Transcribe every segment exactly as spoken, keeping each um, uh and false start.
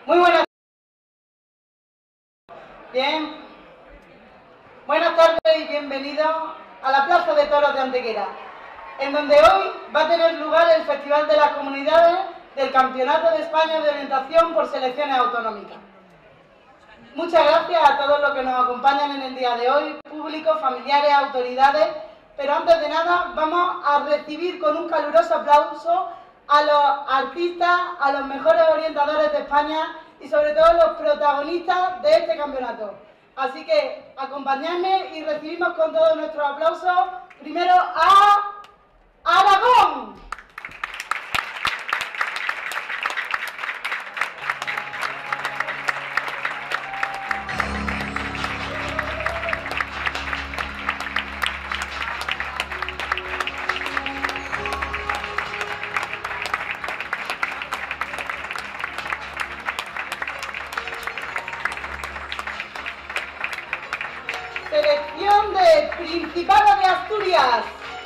Muy buenas. Bien. Buenas tardes y bienvenidos a la Plaza de Toros de Antequera, en donde hoy va a tener lugar el Festival de las Comunidades del Campeonato de España de Orientación por Selecciones Autonómicas. Muchas gracias a todos los que nos acompañan en el día de hoy, público, familiares, autoridades, pero antes de nada vamos a recibir con un caluroso aplauso a los artistas, a los mejores orientadores de España y sobre todo los protagonistas de este campeonato. Así que acompañadme y recibimos con todos nuestros aplausos primero a Aragón. Selección de Principado de Asturias.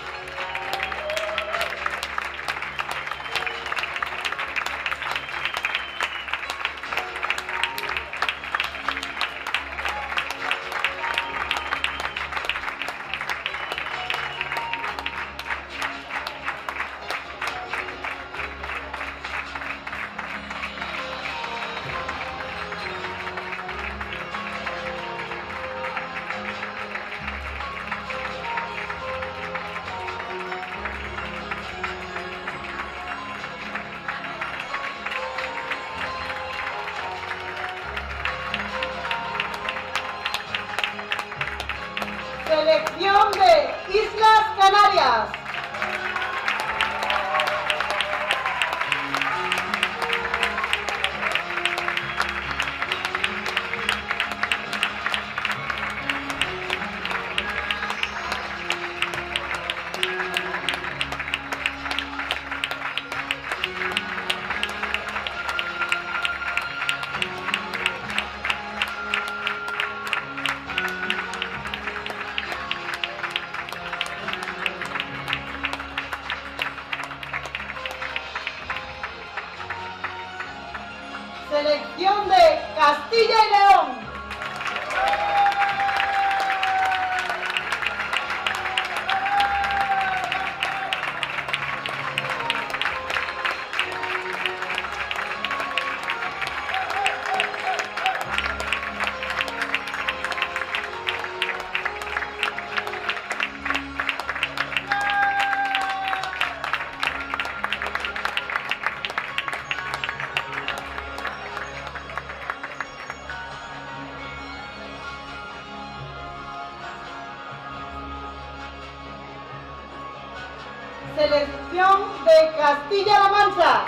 Selección de Islas Canarias. Selección de Castilla y León. Selección de Castilla-La Mancha.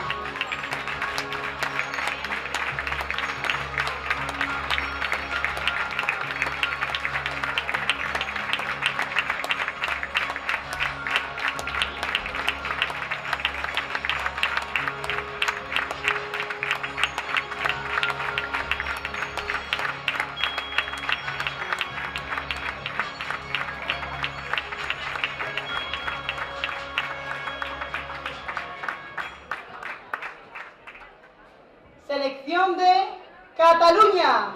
Selección de Cataluña.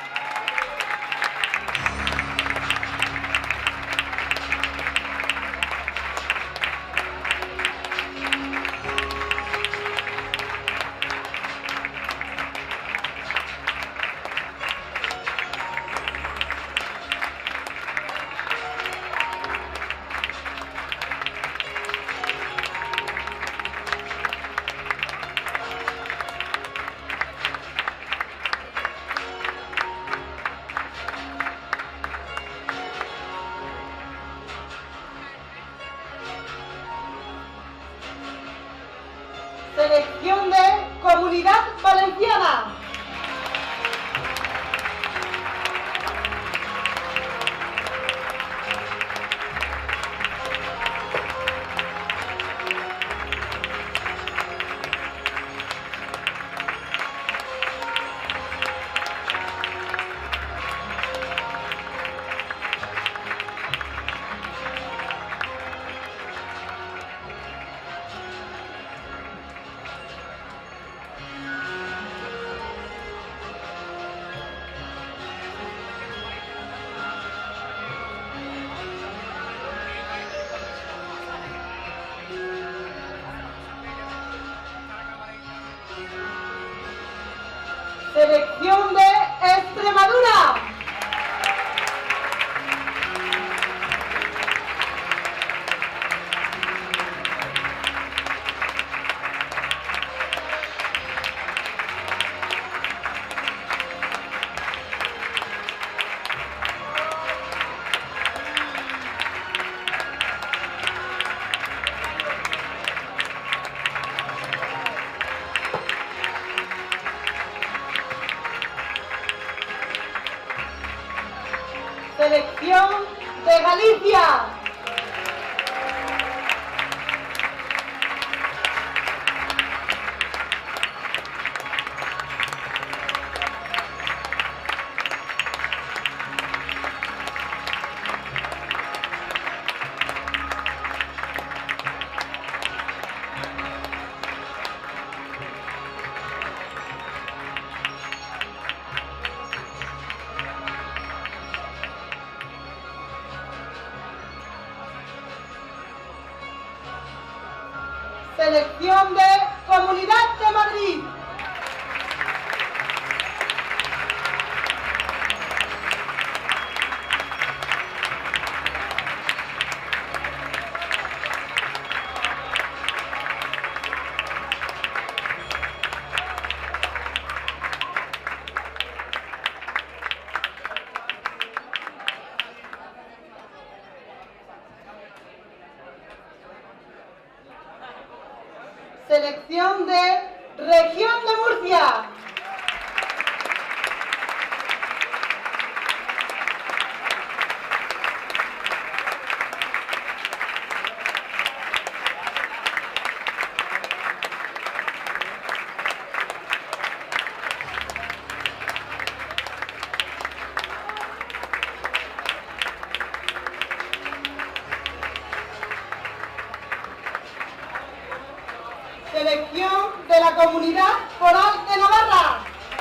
Selección de Comunidad Valenciana. Selección de Galicia. Selección de Comunidad de Madrid. Selección de Región de Murcia. Selección de la Comunidad Foral de Navarra.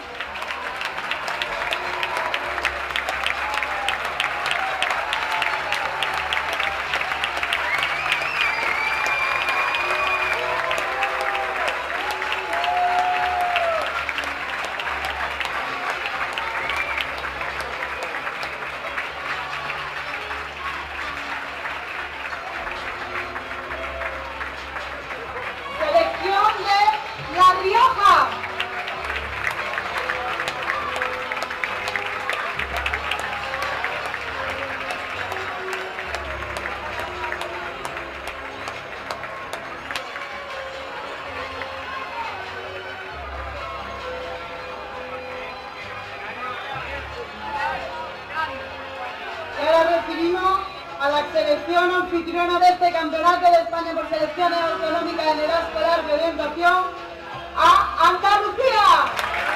La Rioja. Y ahora recibimos a la selección anfitriona de este Campeonato de España por Selecciones Autonómicas en edad escolar de orientación, a Andalucía.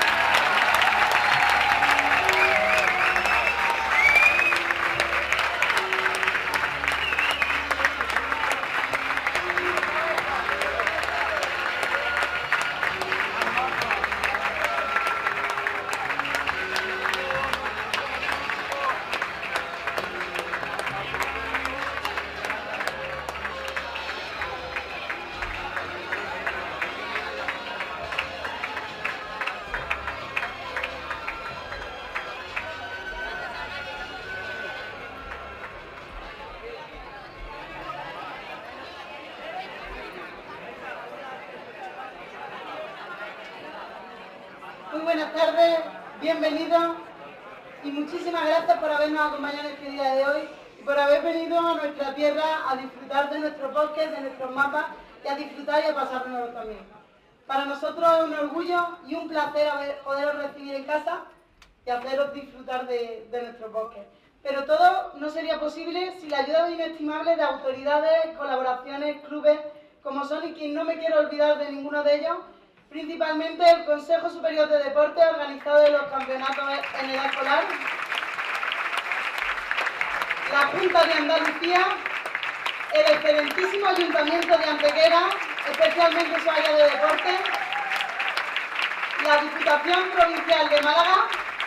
Muy buenas tardes, bienvenidos y muchísimas gracias por habernos acompañado en este día de hoy y por haber venido a nuestra tierra a disfrutar de nuestros bosques, de nuestros mapas y a disfrutar y a pasárnoslo también. Para nosotros es un orgullo y un placer haber, poderos recibir en casa y haceros disfrutar de, de nuestros bosques. Pero todo no sería posible sin la ayuda inestimable de autoridades, colaboraciones, clubes, como son, y quien no me quiero olvidar de ninguno de ellos, principalmente el Consejo Superior de Deportes, organizador de los campeonatos en edad escolar, la Junta de Andalucía, el excelentísimo Ayuntamiento de Antequera, especialmente su área de deporte, la Diputación Provincial de Málaga,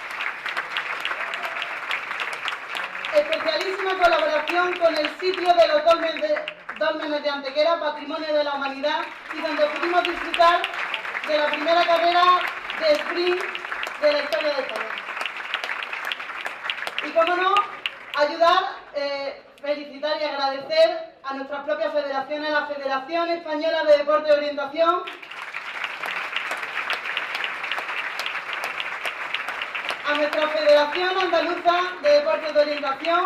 especialísima colaboración con el sitio de los dólmenes de, dólmenes de Antequera, Patrimonio de la Humanidad, y donde pudimos disfrutar de la primera carrera de sprint de la historia de España. Y cómo no, ayudar, eh, felicitar y agradecer a nuestras propias federaciones, la Federación Española de Deporte de Orientación, a nuestra Federación Andaluza de Deportes de Orientación,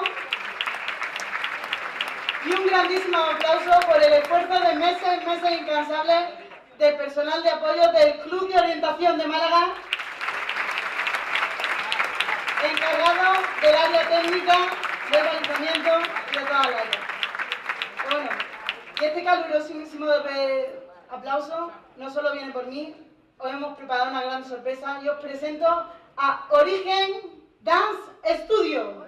y un grandísimo aplauso por el esfuerzo de meses, meses incansables del personal de apoyo del Club de Orientación de Málaga, encargado del área técnica del ayuntamiento y de todas las áreas. Bueno, y este calurosísimo aplauso no solo viene por mí, hoy hemos preparado una gran sorpresa y os presento a Origen Dance Studio.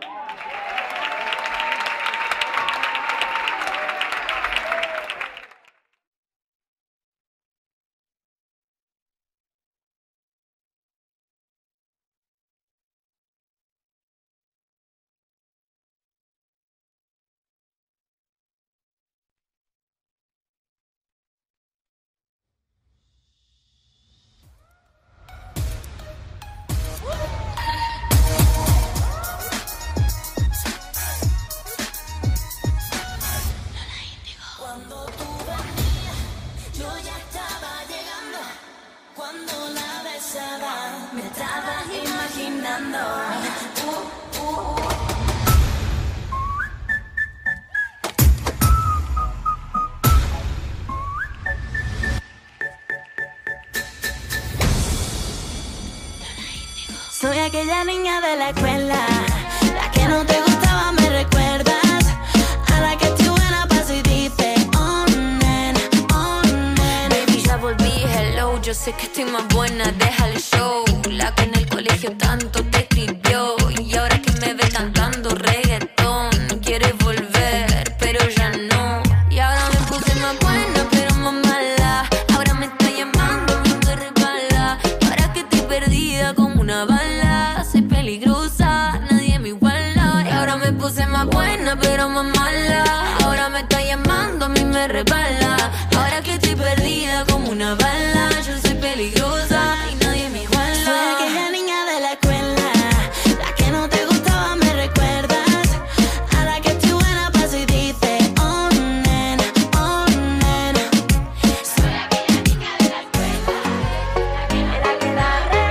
Soy aquella niña de la escuela, la que no te gustaba, me recuerdas, a la que estoy buena paso y dice, oh, nen, oh, nen. Baby, ya volví, hello, yo sé que estoy más buena, deja el show. La que en el colegio tanto te escribió, y ahora que me ve cantando reggaetón, quiere volver, pero ya no. Y ahora me puse más buena, pero más mala, ahora me está llamando, me resbala. Ahora que estoy perdida como una bala, soy peligrosa, nadie me iguala. Y ahora me puse más buena, pero más mala, ahora me está llamando, a mí me resbala. Ahora que estoy perdida como una bala, yo soy peligrosa y nadie me iguala. Soy aquella niña de la escuela, la que no te gustaba, me recuerdas, a la que estoy buena paso y dice, oh, nen, oh, nen. Soy aquella niña de la escuela, la que da re.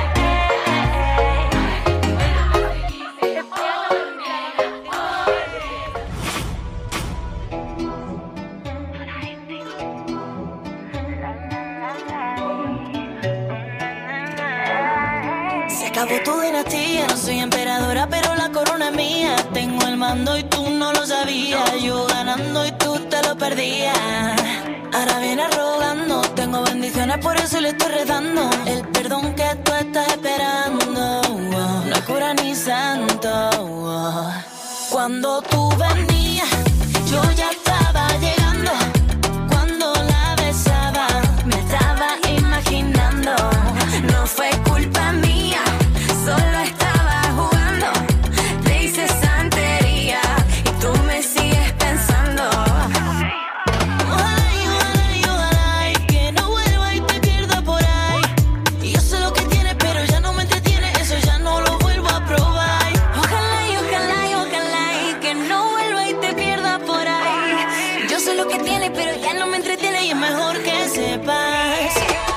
Se acabó tu dinastía, no soy emperadora, pero la corona es mía. Tengo el mando y tú no lo sabías, yo ganando y tú te lo perdías. Ahora vienes rogando, tengo bendiciones, por eso le estoy rezando. El perdón que tú estás esperando, oh, no es cura ni santo, oh. Cuando tú venías, yo ya estaba llegando. Cuando la besaba, me estaba imaginando. No fue culpa mía, solo estaba jugando. Te hice santería y tú me sigues pensando. Ojalá y ojalá y ojalá y que no vuelva y te pierda por ahí. Y yo sé lo que tienes, pero ya no me entretiene, eso ya no lo vuelvo a probar. Ojalá y ojalá y ojalá y que no vuelva y te pierda por ahí. Yo sé lo que tienes, pero ya no me entretiene y es mejor que sepas.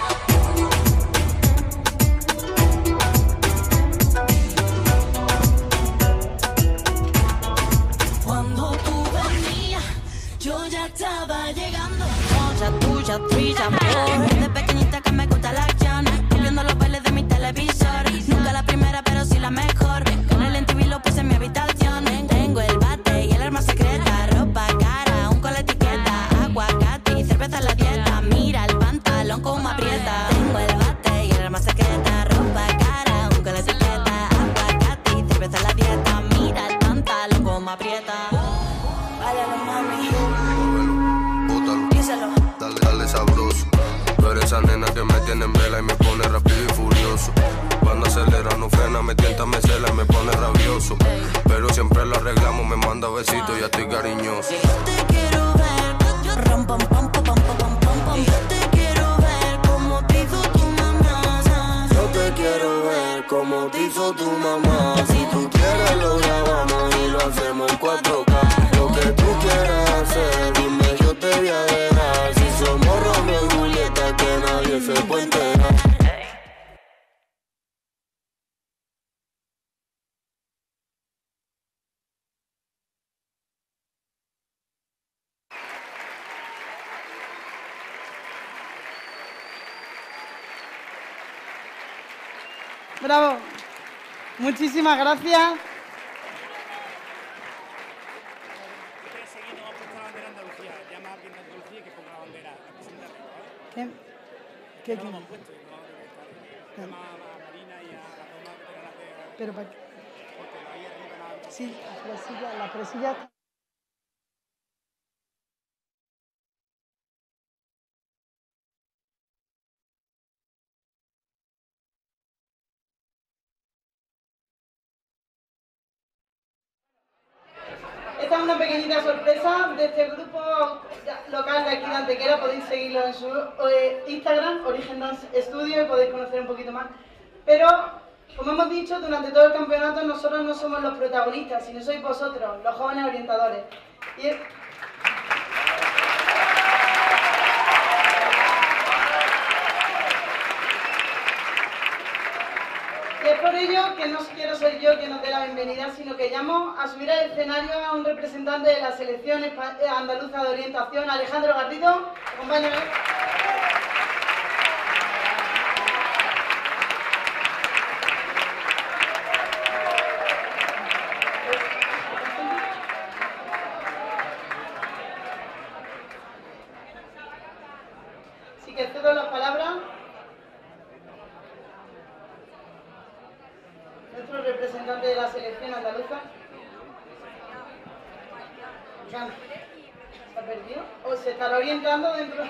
Cuando tú venías, yo ya estaba llegando. Mucha tuya, tuya, amor. Desde pequeñita que me gusta la acción, viendo los bailes de mi televisor. Nunca la primera, pero sí la mejor. Con el M T V lo puse en mi habitación. Tengo el bate y el arma secreta, ropa cara, un con la etiqueta, aguacate y cerveza en la dieta. Mira el pantalón como aprieta. Tengo el bate y el arma secreta, ropa cara, un con la etiqueta, aguacate y cerveza en la dieta. Mira el pantalón como aprieta. Báilalo, mami. Bótalo, Díselo. dale, dale sabroso. Tú eres esa nena que me tiene en vela y me pone rápido y furioso. Cuando acelera no frena, me tienta, me cela y me pone rabioso. Pero siempre lo arreglamos, me manda besitos y ya estoy cariñoso. Yo te quiero ver, rom pom pom pom pom pom pom pom. Yo te quiero ver como te hizo tu mamá. Yo te quiero ver como te hizo tu mamá. Si tú quieres lo grabamos y lo hacemos en cuatro K. Lo que tú quieras hacer, dime, yo te voy a dejar. Si somos Romeo y Julieta, que nadie se puede enterar. Bravo. Muchísimas gracias. ¿Qué? ¿Qué quién? Pero para qué. Sí, la presilla, la presilla. Esta es una pequeñita sorpresa de este grupo local de aquí de Antequera. Podéis seguirlo en su eh, Instagram, Origen Dance Studio, y podéis conocer un poquito más. Pero, como hemos dicho, durante todo el campeonato nosotros no somos los protagonistas, sino sois vosotros, los jóvenes orientadores. Y es... Y es por ello que no quiero ser yo quien nos dé la bienvenida, sino que llamo a subir al escenario a un representante de la selección andaluza de orientación, Alejandro Garrido. Acompáñame. Así que cedo la palabra. Nuestro representante de la selección andaluza. ¿Se ha perdido? ¿O se estará orientando dentro?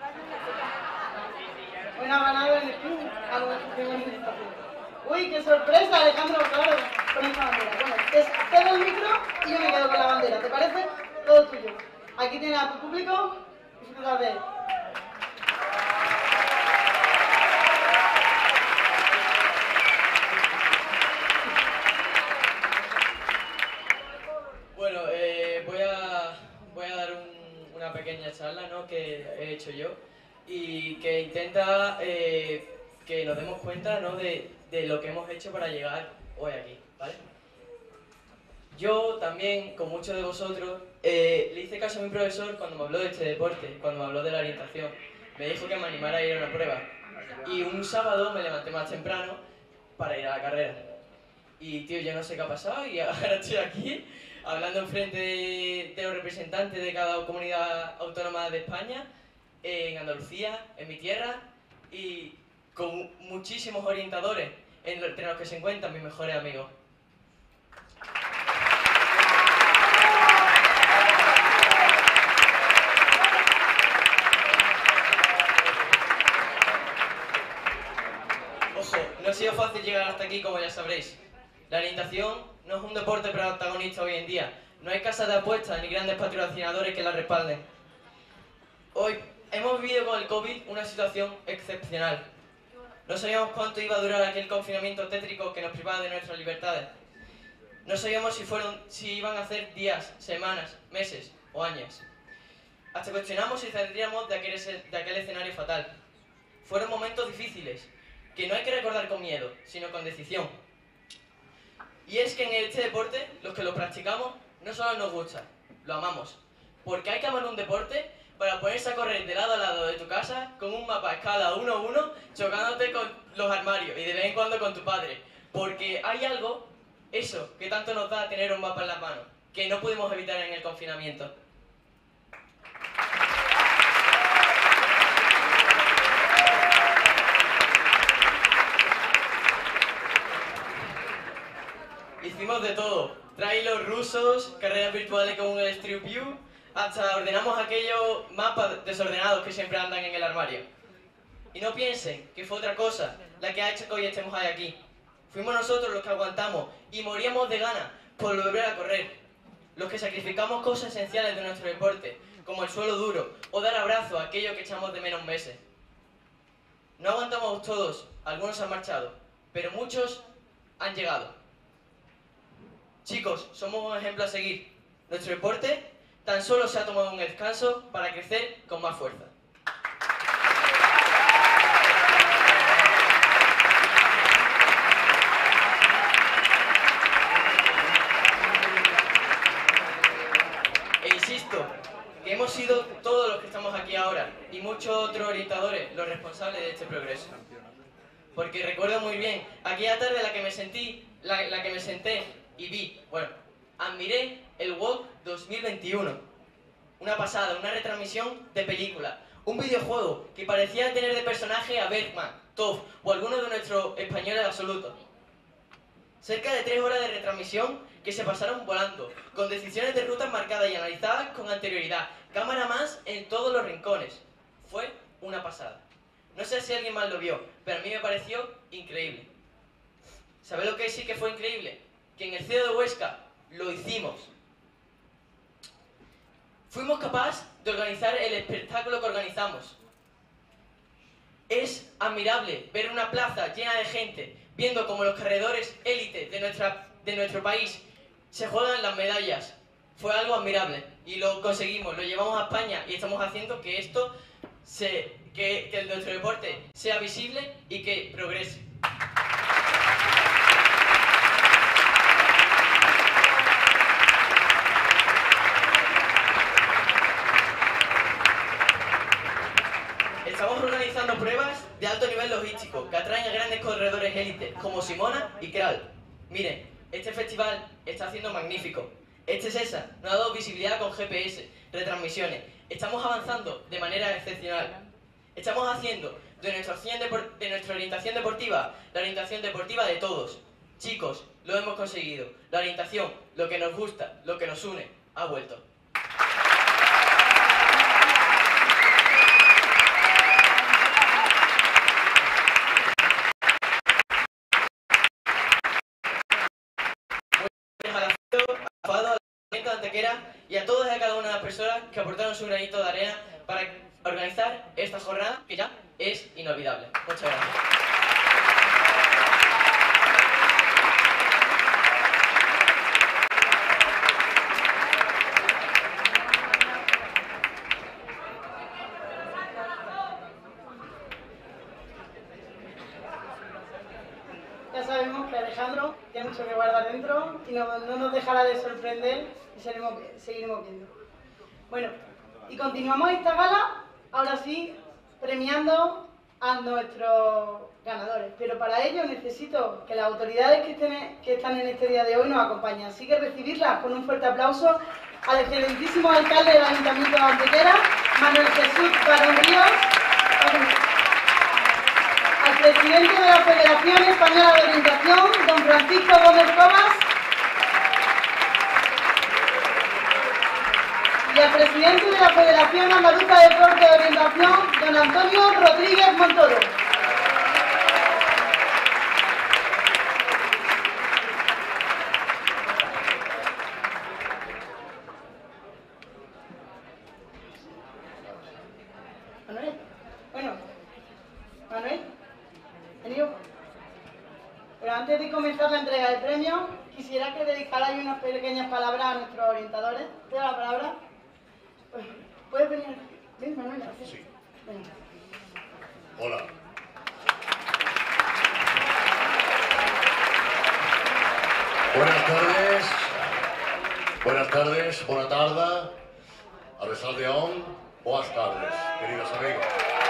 Una banada en el club. Uy, qué sorpresa, Alejandro, claro, con esta bandera. Bueno, te cedo el micro y yo me quedo con la bandera, ¿te parece? Todo tuyo. Aquí tienes a tu público, disfruta de él. Bueno, eh, voy, a, voy a dar un, una pequeña charla, ¿no?, que he hecho yo y que intenta eh, que nos demos cuenta, ¿no?, de, de lo que hemos hecho para llegar hoy aquí, ¿vale? Yo también, con muchos de vosotros, eh, le hice caso a mi profesor cuando me habló de este deporte, cuando me habló de la orientación. Me dijo que me animara a ir a una prueba y un sábado me levanté más temprano para ir a la carrera. Y tío, yo no sé qué ha pasado y ahora estoy aquí hablando enfrente de, de los representantes de cada comunidad autónoma de España, en Andalucía, en mi tierra, y con muchísimos orientadores, entre los que se encuentran mis mejores amigos. Ojo, no ha sido fácil llegar hasta aquí, como ya sabréis. La orientación no es un deporte protagonista hoy en día. No hay casas de apuestas ni grandes patrocinadores que la respalden. Hoy hemos vivido con el COVID una situación excepcional. No sabíamos cuánto iba a durar aquel confinamiento tétrico que nos privaba de nuestras libertades. No sabíamos si, fueron, si iban a ser días, semanas, meses o años. Hasta cuestionamos si saldríamos de aquel, de aquel escenario fatal. Fueron momentos difíciles, que no hay que recordar con miedo, sino con decisión. Y es que en este deporte, los que lo practicamos, no solo nos gusta, lo amamos. Porque hay que amar un deporte para ponerse a correr de lado a lado de tu casa con un mapa a escala uno a uno, chocándote con los armarios y de vez en cuando con tu padre. Porque hay algo, eso, que tanto nos da tener un mapa en las manos, que no pudimos evitar en el confinamiento. Hicimos de todo, trailers rusos, carreras virtuales con un Street View, hasta ordenamos aquellos mapas desordenados que siempre andan en el armario. Y no piensen que fue otra cosa la que ha hecho que hoy estemos ahí aquí. Fuimos nosotros los que aguantamos y moríamos de ganas por volver a correr. Los que sacrificamos cosas esenciales de nuestro deporte, como el suelo duro o dar abrazo a aquello que echamos de menos meses. No aguantamos todos, algunos han marchado, pero muchos han llegado. Chicos, somos un ejemplo a seguir. Nuestro deporte tan solo se ha tomado un descanso para crecer con más fuerza. E insisto, que hemos sido todos los que estamos aquí ahora y muchos otros orientadores los responsables de este progreso. Porque recuerdo muy bien aquella tarde la que me sentí, la, la que me senté y vi, bueno, admiré el W O C dos mil veintiuno. Una pasada, una retransmisión de película. Un videojuego que parecía tener de personaje a Bergman, Toff o alguno de nuestros españoles absolutos. Cerca de tres horas de retransmisión que se pasaron volando, con decisiones de rutas marcadas y analizadas con anterioridad, cámara más en todos los rincones. Fue una pasada. No sé si alguien más lo vio, pero a mí me pareció increíble. ¿Sabéis lo que sí que fue increíble? Que en el C E O de Huesca lo hicimos. Fuimos capaces de organizar el espectáculo que organizamos. Es admirable ver una plaza llena de gente, viendo cómo los corredores élite de, nuestra, de nuestro país se juegan las medallas. Fue algo admirable y lo conseguimos, lo llevamos a España y estamos haciendo que esto, se, que, que nuestro deporte sea visible y que progrese. Estamos organizando pruebas de alto nivel logístico que atraen a grandes corredores élites como Simona y Kral. Miren, este festival está haciendo magnífico. Este SESA nos ha dado visibilidad con G P S, retransmisiones. Estamos avanzando de manera excepcional. Estamos haciendo de nuestra, de nuestra orientación deportiva la orientación deportiva de todos. Chicos, lo hemos conseguido. La orientación, lo que nos gusta, lo que nos une, ha vuelto. Y a todas y a cada una de las personas que aportaron su granito de arena para organizar esta jornada que ya es inolvidable. Muchas gracias. Ya sabemos que Alejandro tiene mucho que guardar dentro y no, no nos dejará de sorprender y seguiremos, seguiremos viendo. Bueno, y continuamos esta gala, ahora sí, premiando a nuestros ganadores. Pero para ello necesito que las autoridades que, estén, que están en este día de hoy nos acompañen. Así que recibirlas con un fuerte aplauso al excelentísimo alcalde del Ayuntamiento de Antequera, Manuel Jesús Barón Ríos, al presidente de la Federación Española de Orientación, don Francisco Gómez Cobas, y al presidente de la Federación Andaluza de Deporte de Orientación, don Antonio Rodríguez Montoro. Manuel, bueno, Manuel, venido. Pero antes de comenzar la entrega del premio, quisiera que dedicarais unas pequeñas palabras a nuestros orientadores. ¿Te doy la palabra? ¿Puedes venir? ¿Ven, Manuel? Sí. Venga. Hola. Buenas tardes. Buenas tardes, buena tarde. Arrasaldeón. Buenas tardes, queridos amigos.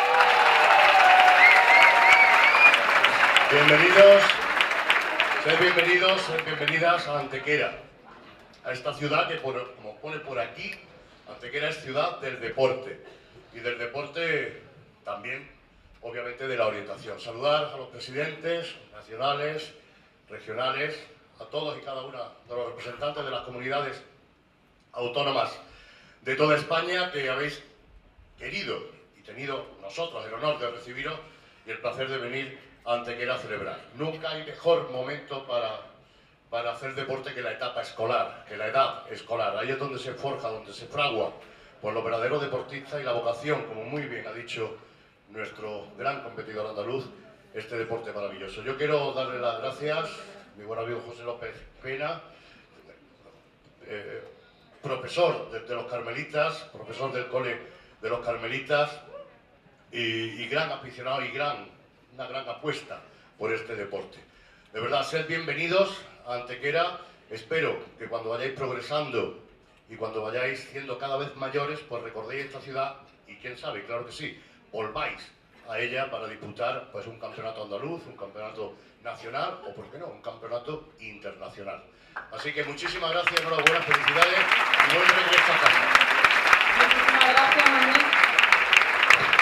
Bienvenidos, sed bienvenidos, sed bienvenidas a Antequera, a esta ciudad que, por, como pone por aquí, Antequera es ciudad del deporte, y del deporte también, obviamente, de la orientación. Saludar a los presidentes nacionales, regionales, a todos y cada uno de los representantes de las comunidades autónomas de toda España que habéis querido y tenido nosotros el honor de recibiros y el placer de venir a Antequera a celebrar. Nunca hay mejor momento para, para hacer deporte que la etapa escolar, que la edad escolar. Ahí es donde se forja, donde se fragua por los verdaderos deportistas y la vocación, como muy bien ha dicho nuestro gran competidor andaluz, este deporte maravilloso. Yo quiero darle las gracias a mi buen amigo José López Pena, eh, profesor de, de los Carmelitas, profesor del cole de los Carmelitas y, y gran aficionado y gran, una gran apuesta por este deporte. De verdad, sed bienvenidos a Antequera. Espero que cuando vayáis progresando y cuando vayáis siendo cada vez mayores, pues recordéis esta ciudad y quién sabe, claro que sí, volváis a ella para disputar pues un campeonato andaluz, un campeonato nacional o, por qué no, un campeonato internacional. Así que muchísimas gracias, enhorabuena, felicidades y buen regreso a casa. Muchísimas gracias, Manuel.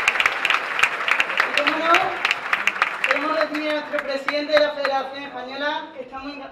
nuestro presidente de la Federación Española, que está muy... Sí.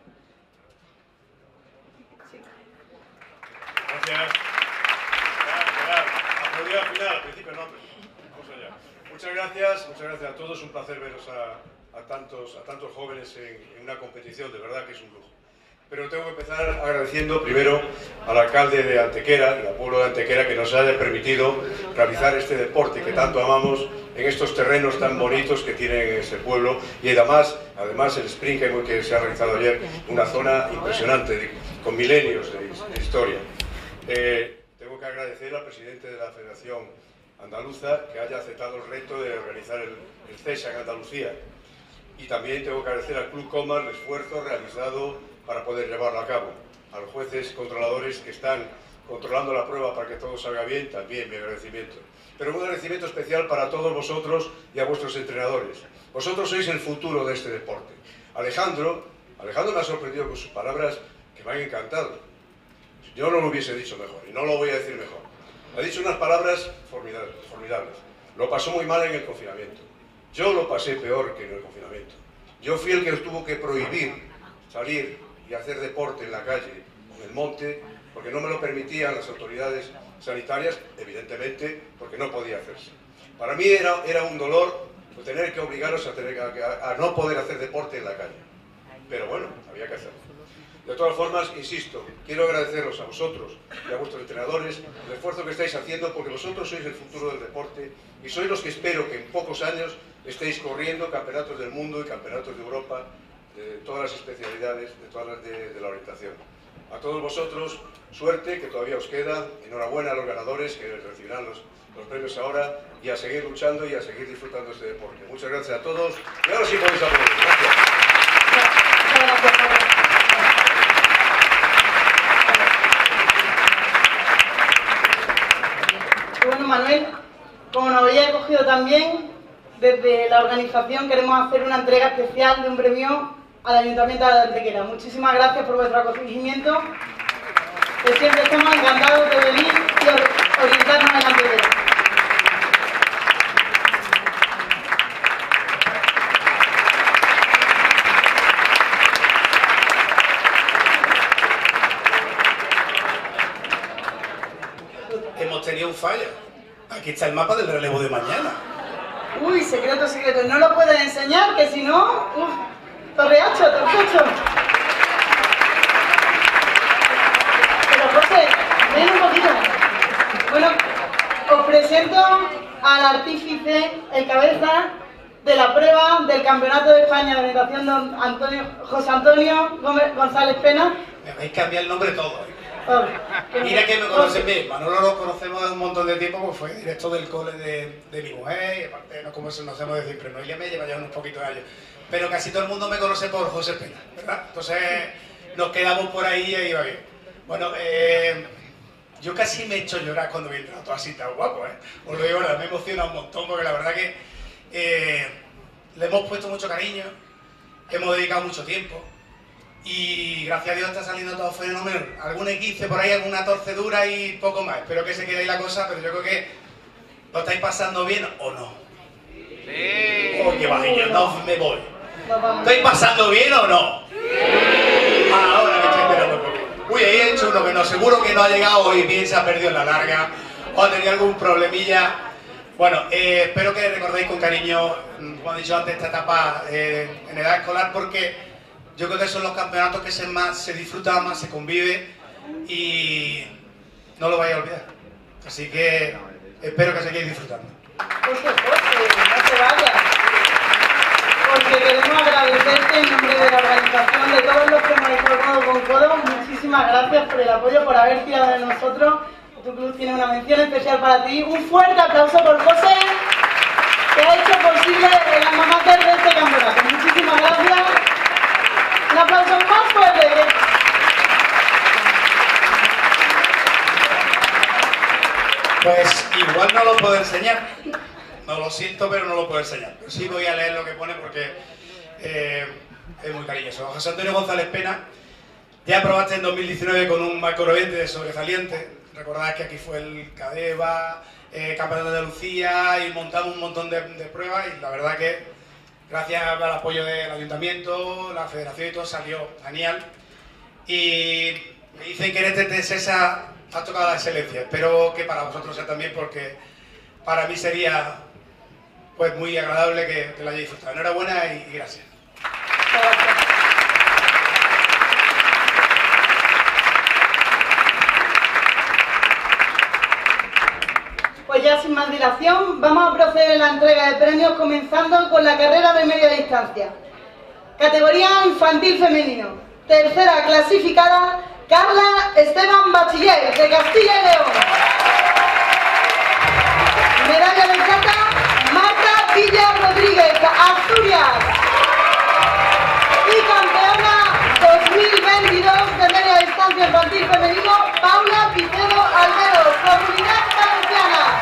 Gracias. Aplaudir al final, al principio no, pero vamos allá. Muchas gracias, muchas gracias a todos. Un placer veros a, a, tantos, a tantos jóvenes en, en una competición, de verdad que es un lujo. Pero tengo que empezar agradeciendo primero al alcalde de Antequera, del pueblo de Antequera, que nos haya permitido realizar este deporte que tanto amamos en estos terrenos tan bonitos que tiene ese pueblo. Y además, además el sprint que se ha realizado ayer, una zona impresionante, de, con milenios de, de historia. Eh, tengo que agradecer al presidente de la Federación Andaluza que haya aceptado el reto de organizar el, el CESA en Andalucía. Y también tengo que agradecer al Club Comas el esfuerzo realizado para poder llevarlo a cabo. A los jueces controladores que están controlando la prueba para que todo salga bien, también mi agradecimiento. Pero un agradecimiento especial para todos vosotros y a vuestros entrenadores. Vosotros sois el futuro de este deporte. Alejandro, Alejandro me ha sorprendido con sus palabras que me han encantado. Yo no lo hubiese dicho mejor y no lo voy a decir mejor. Ha dicho unas palabras formidables, formidables. Lo pasó muy mal en el confinamiento. Yo lo pasé peor que en el confinamiento. Yo fui el que tuvo que prohibir salir y hacer deporte en la calle, en el monte, porque no me lo permitían las autoridades sanitarias, evidentemente, porque no podía hacerse. Para mí era, era un dolor tener que obligaros a, tener, a, a no poder hacer deporte en la calle. Pero bueno, había que hacerlo. De todas formas, insisto, quiero agradeceros a vosotros y a vuestros entrenadores el esfuerzo que estáis haciendo, porque vosotros sois el futuro del deporte y sois los que espero que en pocos años estéis corriendo campeonatos del mundo y campeonatos de Europa, de todas las especialidades, de todas las de, de la orientación. A todos vosotros, suerte, que todavía os queda, enhorabuena a los ganadores que recibirán los, los premios ahora, y a seguir luchando y a seguir disfrutando de este deporte. Muchas gracias a todos, y ahora sí podéis aplaudir. Gracias. Bueno, Manuel, como nos había cogido también, desde la organización queremos hacer una entrega especial de un premio al Ayuntamiento de Antequera. Muchísimas gracias por vuestro acogimiento, que siempre estamos encantados de venir y orientarnos en Antequera. Hemos tenido un fallo. Aquí está el mapa del relevo de mañana. Uy, secreto, secreto. No lo puedes enseñar, que si no... Uf, torreacho, torreacho. Pero José, ven un poquito. Bueno, os presento al artífice, el cabeza de la prueba del Campeonato de España de Orientación, don Antonio, José Antonio Gómez González Pena. Me vais a cambiar el nombre todo. Oh, Mira que me conocen bien. Manolo lo conocemos hace un montón de tiempo, porque fue director del cole de, de mi mujer, y aparte no como se nos hacemos decir, pero Noelia me lleva ya unos poquitos años. Pero casi todo el mundo me conoce por José Pena, ¿verdad? Entonces nos quedamos por ahí y iba bien. Bueno, eh, yo casi me he hecho llorar cuando me he entrado todo así tan guapo, ¿eh? Os lo digo, me emociona un montón, porque la verdad que eh, le hemos puesto mucho cariño, hemos dedicado mucho tiempo. Y gracias a Dios está saliendo todo fenomenal. Algún equice por ahí, alguna torcedura y poco más. Espero que se quede ahí la cosa, pero yo creo que lo estáis pasando bien o no. Sí. Oye, vaya, no me voy. ¿Estáis pasando bien o no? Sí. Ahora me estoy esperando porque... Uy, ahí he hecho uno que no, seguro que no ha llegado y bien se ha perdido en la larga o ha tenido algún problemilla. Bueno, eh, espero que recordéis con cariño, como he dicho antes, esta etapa eh, en edad escolar, porque yo creo que son los campeonatos que se, más, se disfruta más, se convive y no lo vais a olvidar. Así que espero que sigáis disfrutando. Por supuesto, no te vayas. Porque queremos agradecerte en nombre de la organización, de todos los que hemos hecho codo con codo. Muchísimas gracias por el apoyo, por haber tirado de nosotros. Tu club tiene una mención especial para ti. Un fuerte aplauso por José, que ha hecho posible el alma mater de este campeonato. Muchísimas gracias. Un aplauso más fuerte. Pues igual no lo puedo enseñar. No lo siento, pero no lo puedo enseñar. Pero sí voy a leer lo que pone porque eh, es muy cariñoso. José Antonio González Pena, ya aprobaste en dos mil diecinueve con un macro veinte de sobresaliente. Recordad que aquí fue el Cadeva, eh, Campeonato de Andalucía y montamos un montón de, de pruebas y la verdad que gracias al apoyo del ayuntamiento, la federación y todo salió genial. Y me dicen que en este Tensesa ha tocado la excelencia. Espero que para vosotros sea también, porque para mí sería pues muy agradable que, que lo hayáis disfrutado. Enhorabuena y, y gracias. Pues ya sin más dilación, vamos a proceder a la entrega de premios, comenzando con la carrera de media distancia. Categoría infantil femenino. Tercera clasificada, Carla Esteban Bachiller, de Castilla y León. Medalla de plata, Marta Villa Rodríguez, Asturias. Y campeona dos mil veintidós de media distancia infantil femenino, Paula Picedo Almedo, Comunidad Valenciana.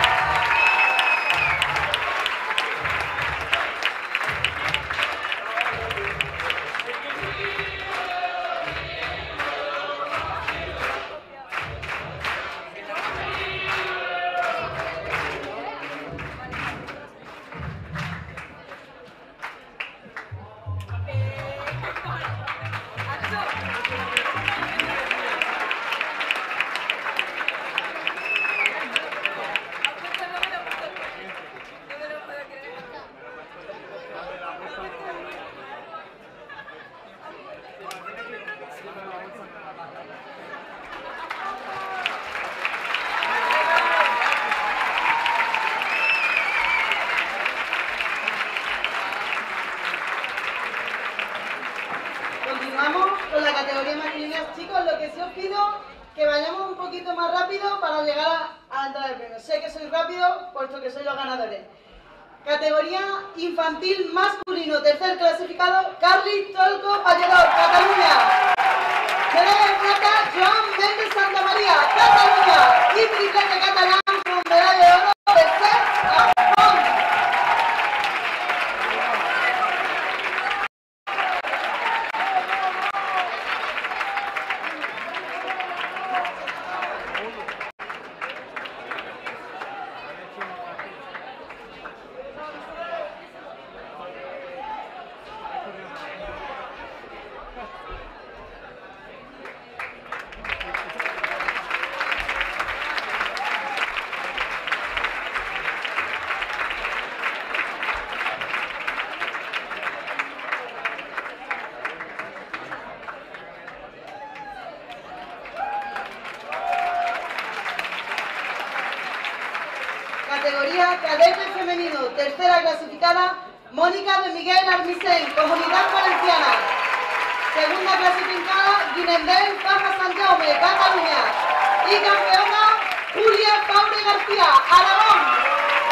Continuamos con la categoría masculina. Chicos, lo que sí os pido que vayamos un poquito más rápido para llegar a, a la entrada del premio. Sé que soy rápido, puesto que soy los ganadores. Categoría infantil masculino, tercer clasificado, Carly Tolco Pallerot, Cataluña. Medalla de plata, Joan Méndez Santa María, Cataluña. Y triplete catalán con medalla de oro, tercer Japón. Categoría cadete femenino, tercera clasificada, Mónica de Miguel Armisen, Comunidad Valenciana. Segunda clasificada, Guinendel Faja San Jaume, Cataluña. Y campeona, Julia Faure García, Aragón.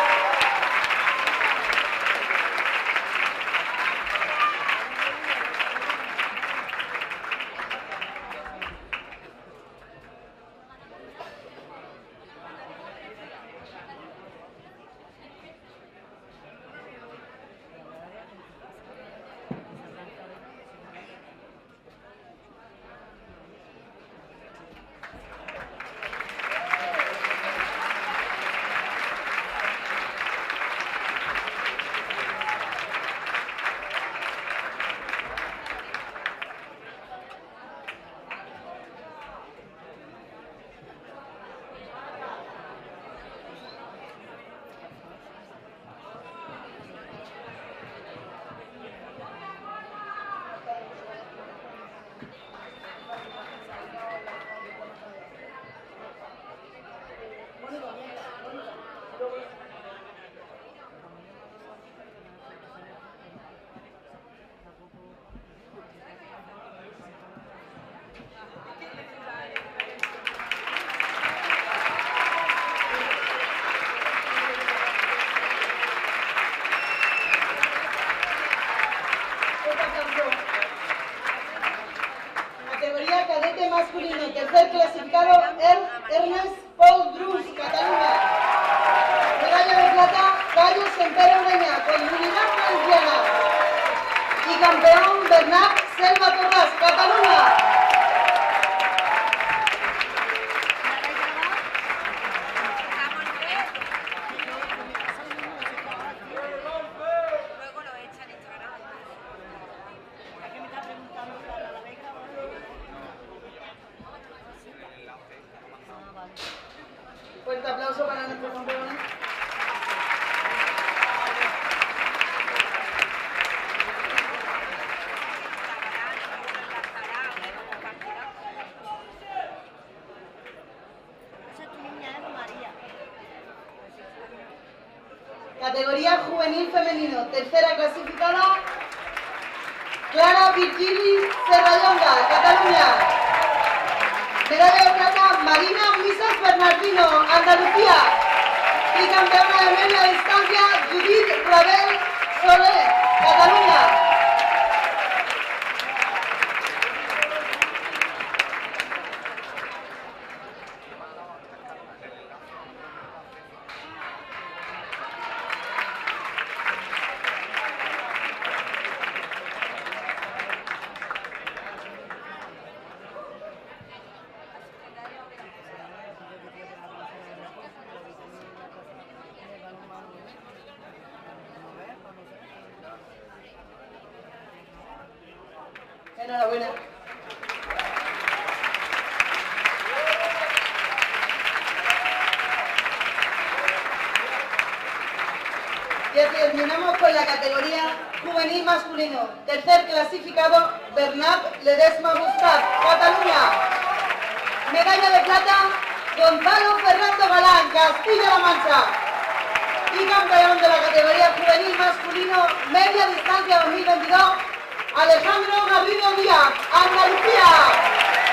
Categoría cadete masculino, tercer clasificado, Er- Ernest Paul Drus, Cataluña. Medalla de plata, Gallo Sempere Ureña, Comunidad Valenciana. Y campeón, Bernat Selva Torras, Cataluña. Luego lo echan en Instagram. Categoría juvenil femenino, tercera clasificada, Clara Virgili Serrallonga, Cataluña. Medalla de plata, Marina Misas Bernardino, Andalucía. Y campeona de media distancia, Judith Rabel Soler, Cataluña. Enhorabuena. Y así terminamos con la categoría juvenil masculino. Tercer clasificado, Bernat Ledesma Gustav, Cataluña. Medalla de plata, Gonzalo Fernando Galán, Castilla-La Mancha. Y campeón de la categoría juvenil masculino, media distancia dos mil veintidós, Alejandro Garrido Díaz, Andalucía.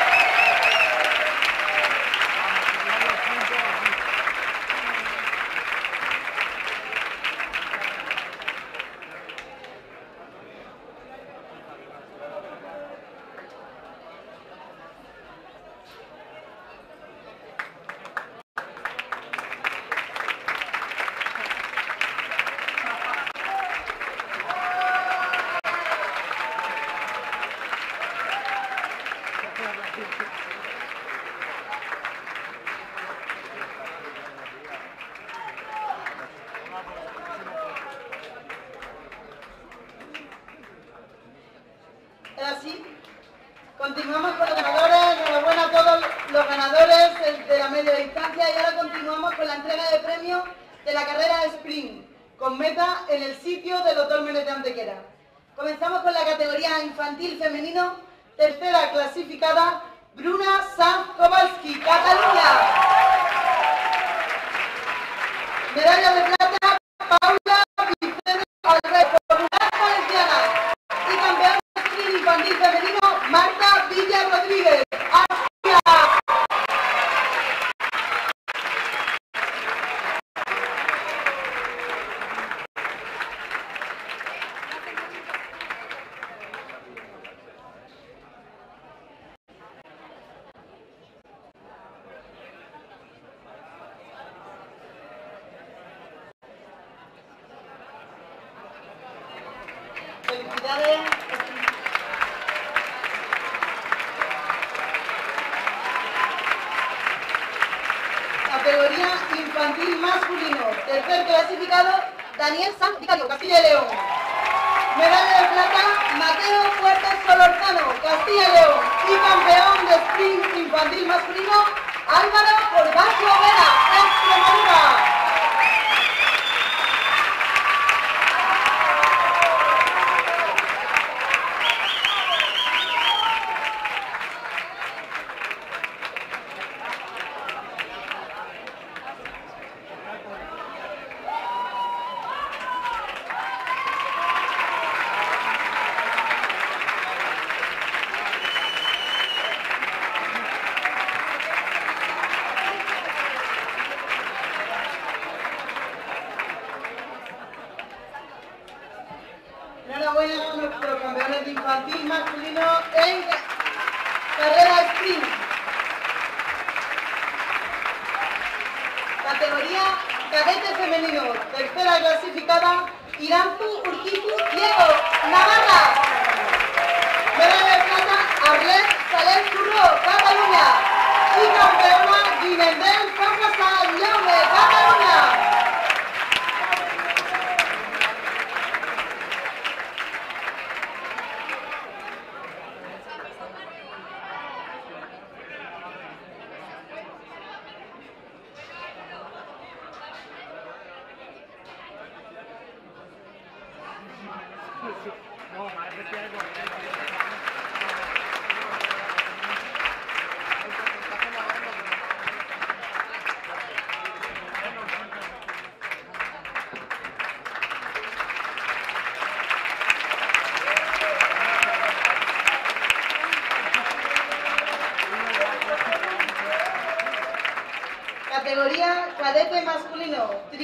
Así, continuamos con los ganadores. Enhorabuena a todos los ganadores de la media distancia y ahora continuamos con la entrega de premios de la carrera sprint, con meta en el sitio del Doctor Menet de Antequera. Comenzamos con la categoría infantil femenino, tercera clasificada, Bruna Sanz Kowalski, Cataluña. Medalla de plata, Paula Vicente Alves, Comunidad Valenciana. Y campeón sprint infantil femenino, Marta Villa Rodríguez, Asturias. Felicidades. Categoría infantil masculino, tercer clasificado, Daniel Sanz Vicario, Castilla y León. Medalla de plata, Mateo Fuertes Solorzano, Castilla y León. Y campeón de sprint infantil masculino, Álvaro Corbacho Vera, Extremadura. Enhorabuena a nuestros campeones de infantil masculino en carrera sprint. Categoría cadete femenino, tercera clasificada, Iranzu Urquizu Diego, Navarra. Medalla de plata, Arlet Salem Curro, Cataluña. Y campeona, Guinendel Focasa Llaume, Cataluña.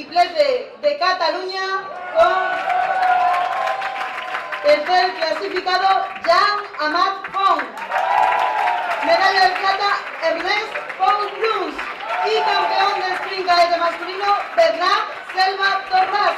triplete de Cataluña con tercer clasificado Jan Amat Pons. Medalla de plata Ernest Pons Cruz. Y campeón de sprint cadete masculino Bernat Selva Torras.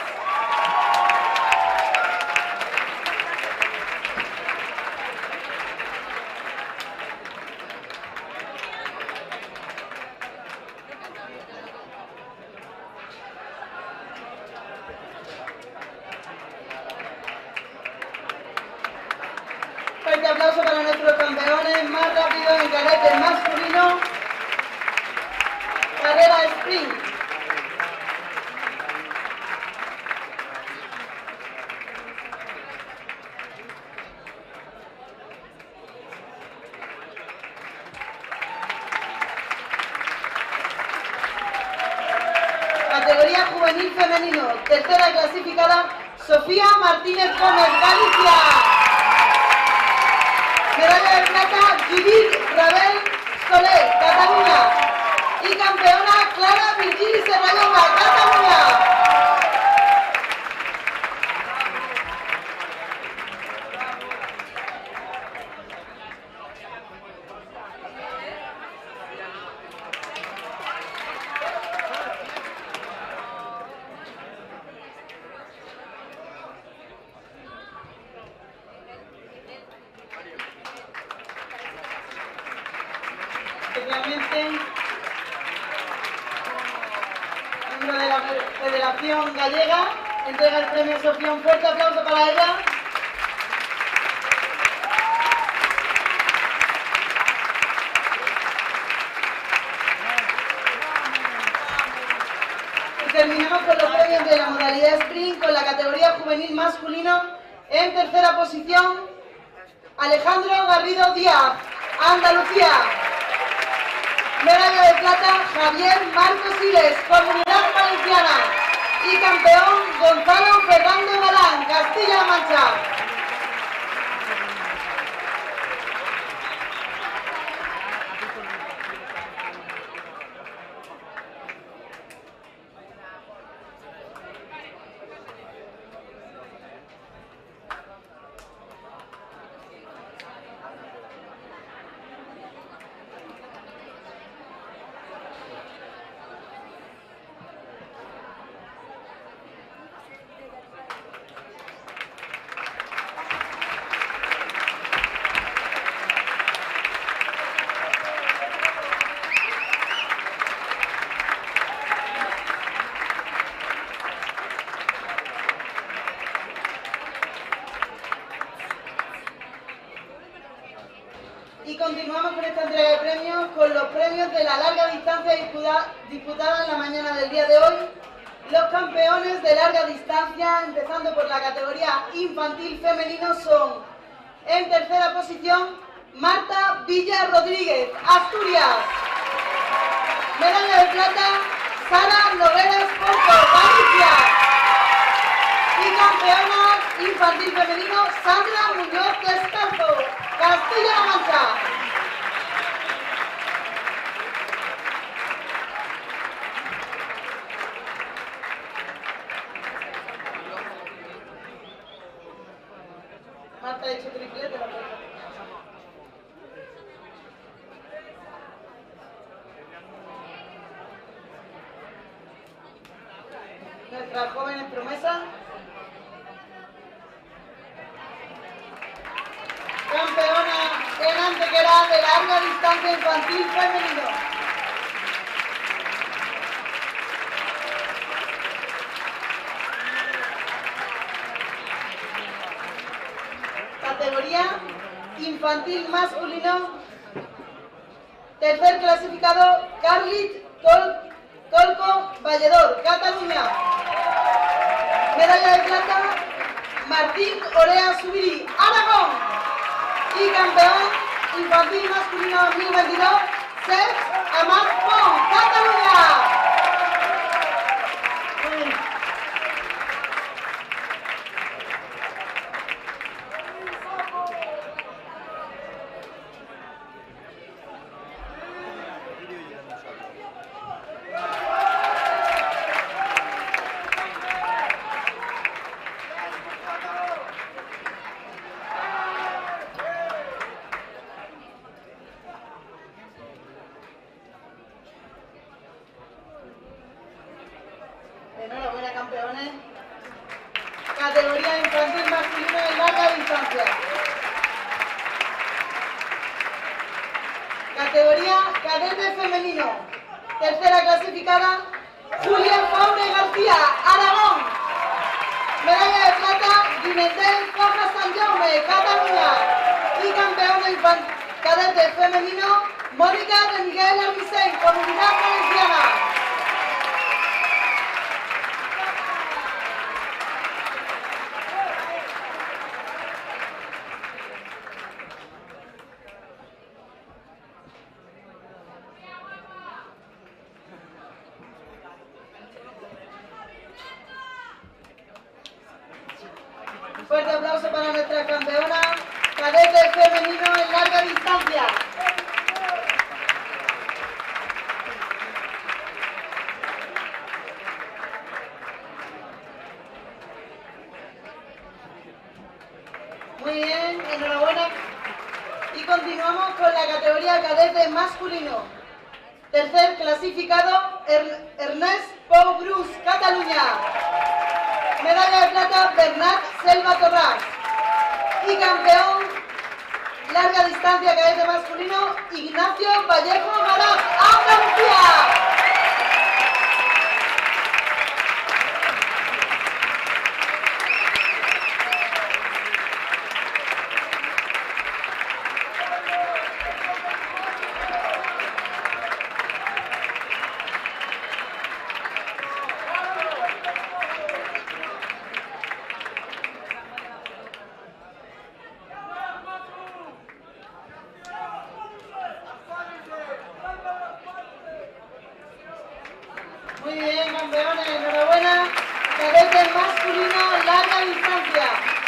Fuerte aplauso para nuestros campeones más rápidos en cadete masculino, carrera sprint. Categoría juvenil femenino, tercera clasificada Sofía Martínez Gómez, Galicia. Medalla de plata Judith Rabel Soler, Cataluña. Y campeona Clara Virgili Serrallonga, Cataluña. Especialmente miembro de la Federación Gallega entrega el premio Sofía. Un fuerte aplauso para ella. Y terminamos con los premios de la modalidad sprint con la categoría juvenil masculino. En tercera posición Alejandro Garrido Díaz, Andalucía. Medalla de plata Javier Marcos Siles, Comunidad Valenciana. Y campeón Gonzalo Fernando Galán, Castilla-La Mancha. Y continuamos con esta entrega de premios, con los premios de la larga distancia disputa, disputada en la mañana del día de hoy. Los campeones de larga distancia, empezando por la categoría infantil femenino, son, en tercera posición, Marta Villa Rodríguez, Asturias. Medalla de plata, Sara Nogueras Porto, Galicia. Y campeona infantil femenino, Sandra Muñoz Descalzo, Castilla-La Mancha. Marta ha hecho triplete, la verdad. Nuestras jóvenes promesas. Campeona en Antequera de larga distancia infantil femenino. Categoría infantil masculino. Tercer clasificado, Carlit Tol Tolco Valledor, Cataluña. Medalla de plata, Martín Orea Subiri, Aragón. Y campeón infantil masculino dos mil veintidós, Serge Amat Pons, Cataluña. categoría infantil masculino en larga distancia. Categoría cadete femenino. Tercera clasificada, Julia Faure García, Aragón. Medalla de plata, Guinendel Foja San Jaume, Cataluña. Y campeona infantil cadete femenino, Mónica de Miguel Armisen, Comunidad Valenciana. Fuerte aplauso para nuestra campeona cadete femenino en larga distancia. Muy bien, enhorabuena. Y continuamos con la categoría cadete masculino. Tercer clasificado, er Ernest Pau Brus, Cataluña. Medalla de plata, Bernat Selva Torras. Y campeón, larga distancia cadete masculino, Ignacio Vallejo Garaz, Andalucía. Muy bien, campeones, enhorabuena. Cadete masculino, larga distancia.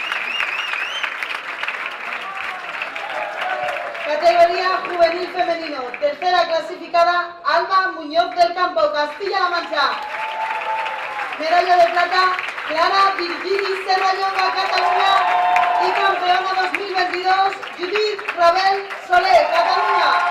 Categoría juvenil femenino. Tercera clasificada, Alba Muñoz del Campo, Castilla-La Mancha. Medalla de plata, Clara Virgili Serrallonga, Cataluña. Y campeona dos mil veintidós, Judith Rabel Solé, Cataluña.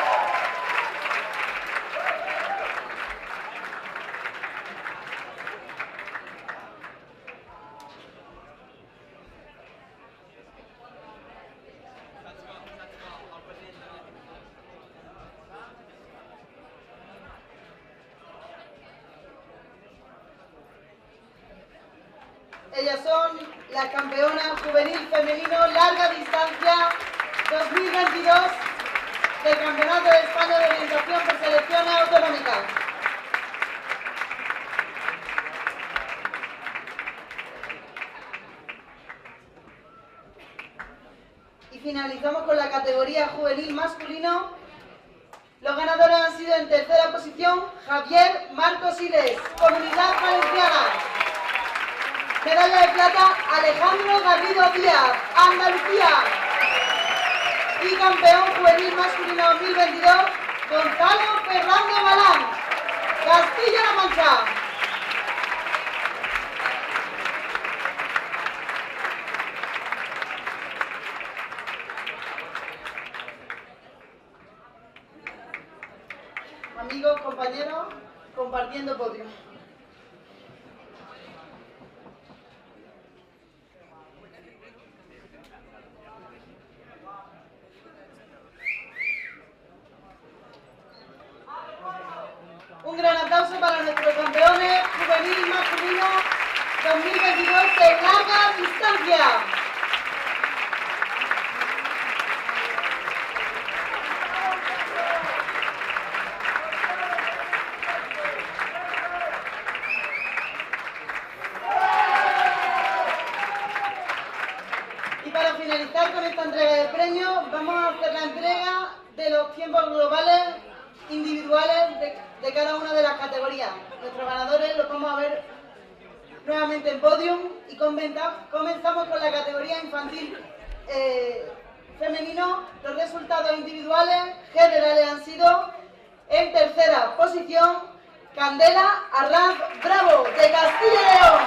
Ellas son las campeonas juvenil femenino larga distancia dos mil veintidós del Campeonato de España de Orientación por Selecciones Autonómicas. Y finalizamos con la categoría juvenil masculino. Los ganadores han sido en tercera posición Javier Marcos Iles, Comunidad Valenciana. Medalla de plata, Alejandro Garrido Díaz, Andalucía. Y campeón juvenil masculino dos mil veintidós, Gonzalo Ferrando Galán, Castilla-La Mancha. Amigos, compañeros, compartiendo podio. Un gran aplauso para nuestros campeones juvenil masculino dos mil veintidós de larga distancia. Y para finalizar con esta entrega de premios, vamos a hacer la entrega de los tiempos globales individuales de, de cada una de las categorías. Nuestros ganadores los vamos a ver nuevamente en podium y comenzamos con la categoría infantil eh, femenino. Los resultados individuales generales han sido: en tercera posición, Candela Arranz Bravo, de Castilla y León.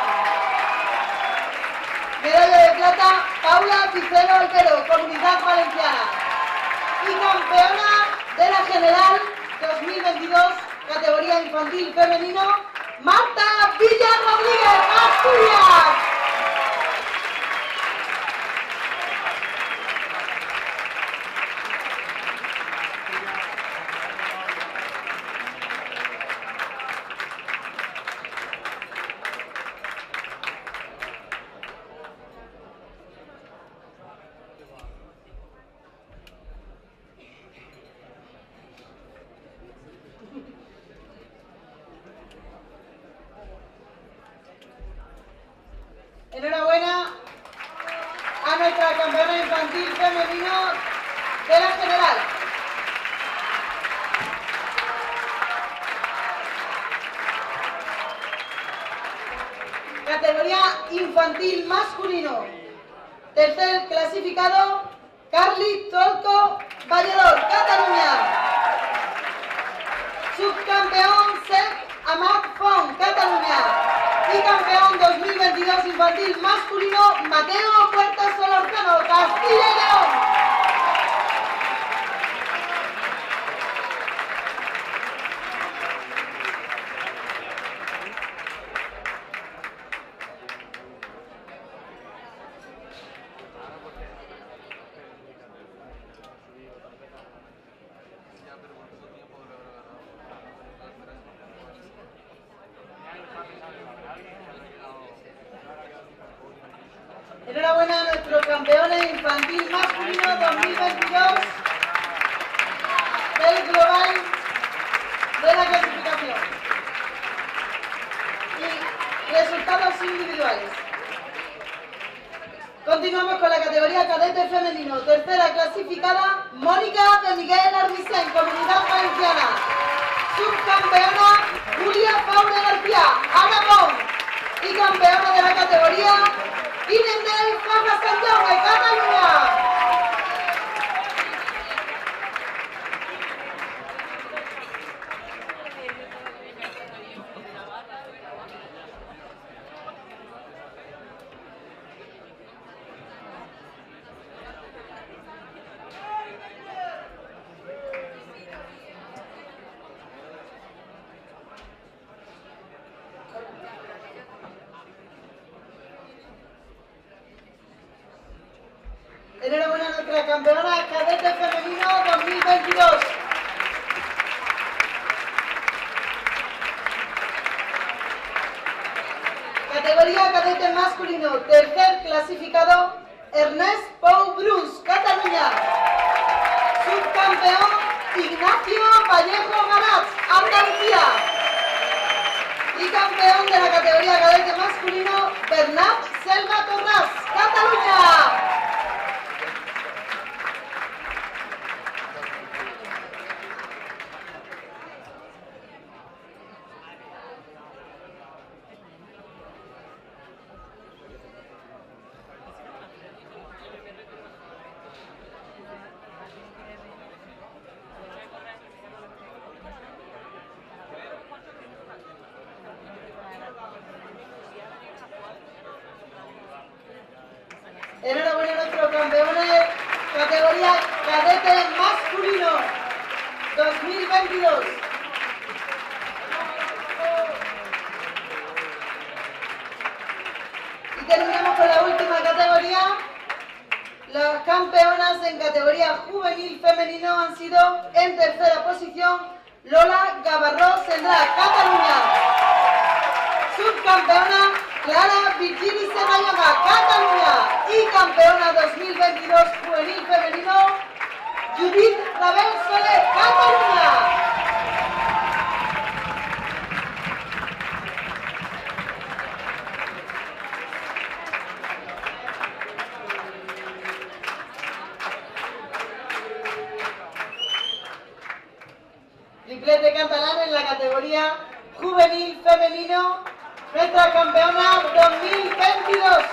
Medalla de plata, Paula Picero Altero, Comunidad Valenciana. Y campeona de la general dos mil veintidós, categoría infantil femenino, Marta Villa Rodríguez, Asturias. Enhorabuena a nuestra campeona infantil femenino de la general. Categoría infantil masculino. Tercer clasificado, Carly Tolco Valledor, Cataluña. Subcampeón, Seth Amat Font, Cataluña. Y campeón dos mil veintidós infantil masculino, Mateo Puertas Solorzano, Castilla y León. Enhorabuena a nuestros campeones infantil masculino dos mil veintidós del global de la clasificación. Y resultados individuales. Continuamos con la categoría cadete femenino. Tercera clasificada, Mónica de Miguel Armisen, Comunidad Valenciana. Subcampeona, Julia Faure García, Aragón. Y campeona de la categoría, Inendel Faja Sant Jaume, Cataluña. Enhorabuena a nuestra campeona cadete femenino dos mil veintidós. Categoría cadete masculino, tercer clasificado, Ernest Pou Bruns, Cataluña. Subcampeón, Ignacio Vallejo Garat, Andalucía. Y campeón de la categoría cadete masculino, Bernat Selva Torras, Cataluña. Enhorabuena a nuestros campeones, categoría cadete masculino dos mil veintidós. Y terminamos con la última categoría. Las campeonas en categoría juvenil femenino han sido, en tercera posición, Lola Gavarró Sendrá, Cataluña. Subcampeona, Clara Virgili Serrayoga, Cataluña. Y campeona dos mil veintidós juvenil femenino, Judith Rabel Soler, Cataluña. Triplete catalán en la categoría juvenil femenino, nuestra campeona dos mil veintidós.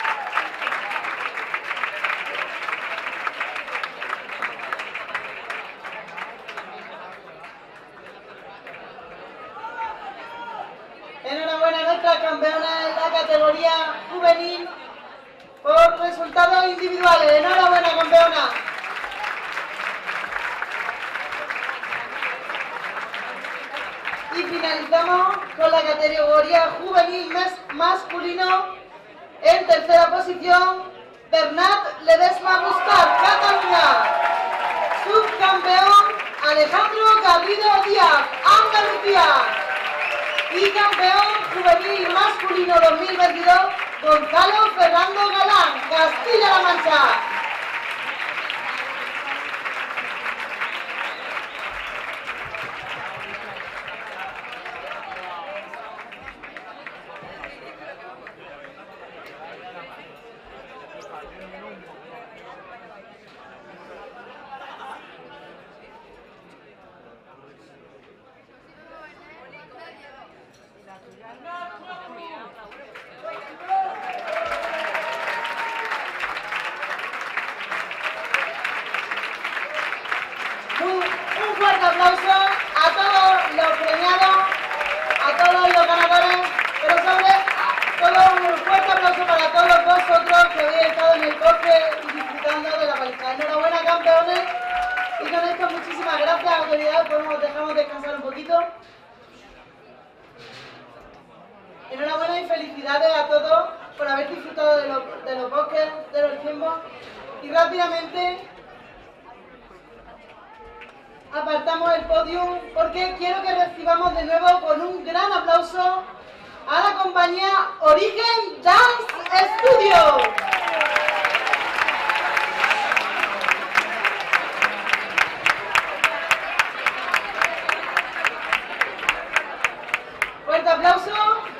Enhorabuena a nuestra campeona en la categoría juvenil por resultados individuales. Enhorabuena, campeona. Y finalizamos con la categoría juvenil masculino. En tercera posición, Bernat Ledesma Buscar, Cataluña. Subcampeón, Alejandro Garrido Díaz, Andalucía. Y campeón juvenil masculino dos mil veintidós, Gonzalo Fernando Galán, Castilla-La Mancha. que de los tiempos y rápidamente apartamos el podium porque quiero que recibamos de nuevo con un gran aplauso a la compañía Origen Dance Studio. Fuerte aplauso.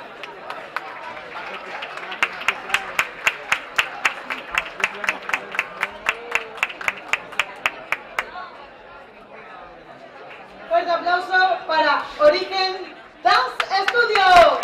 Fuerte aplauso para Origen Dance Studio.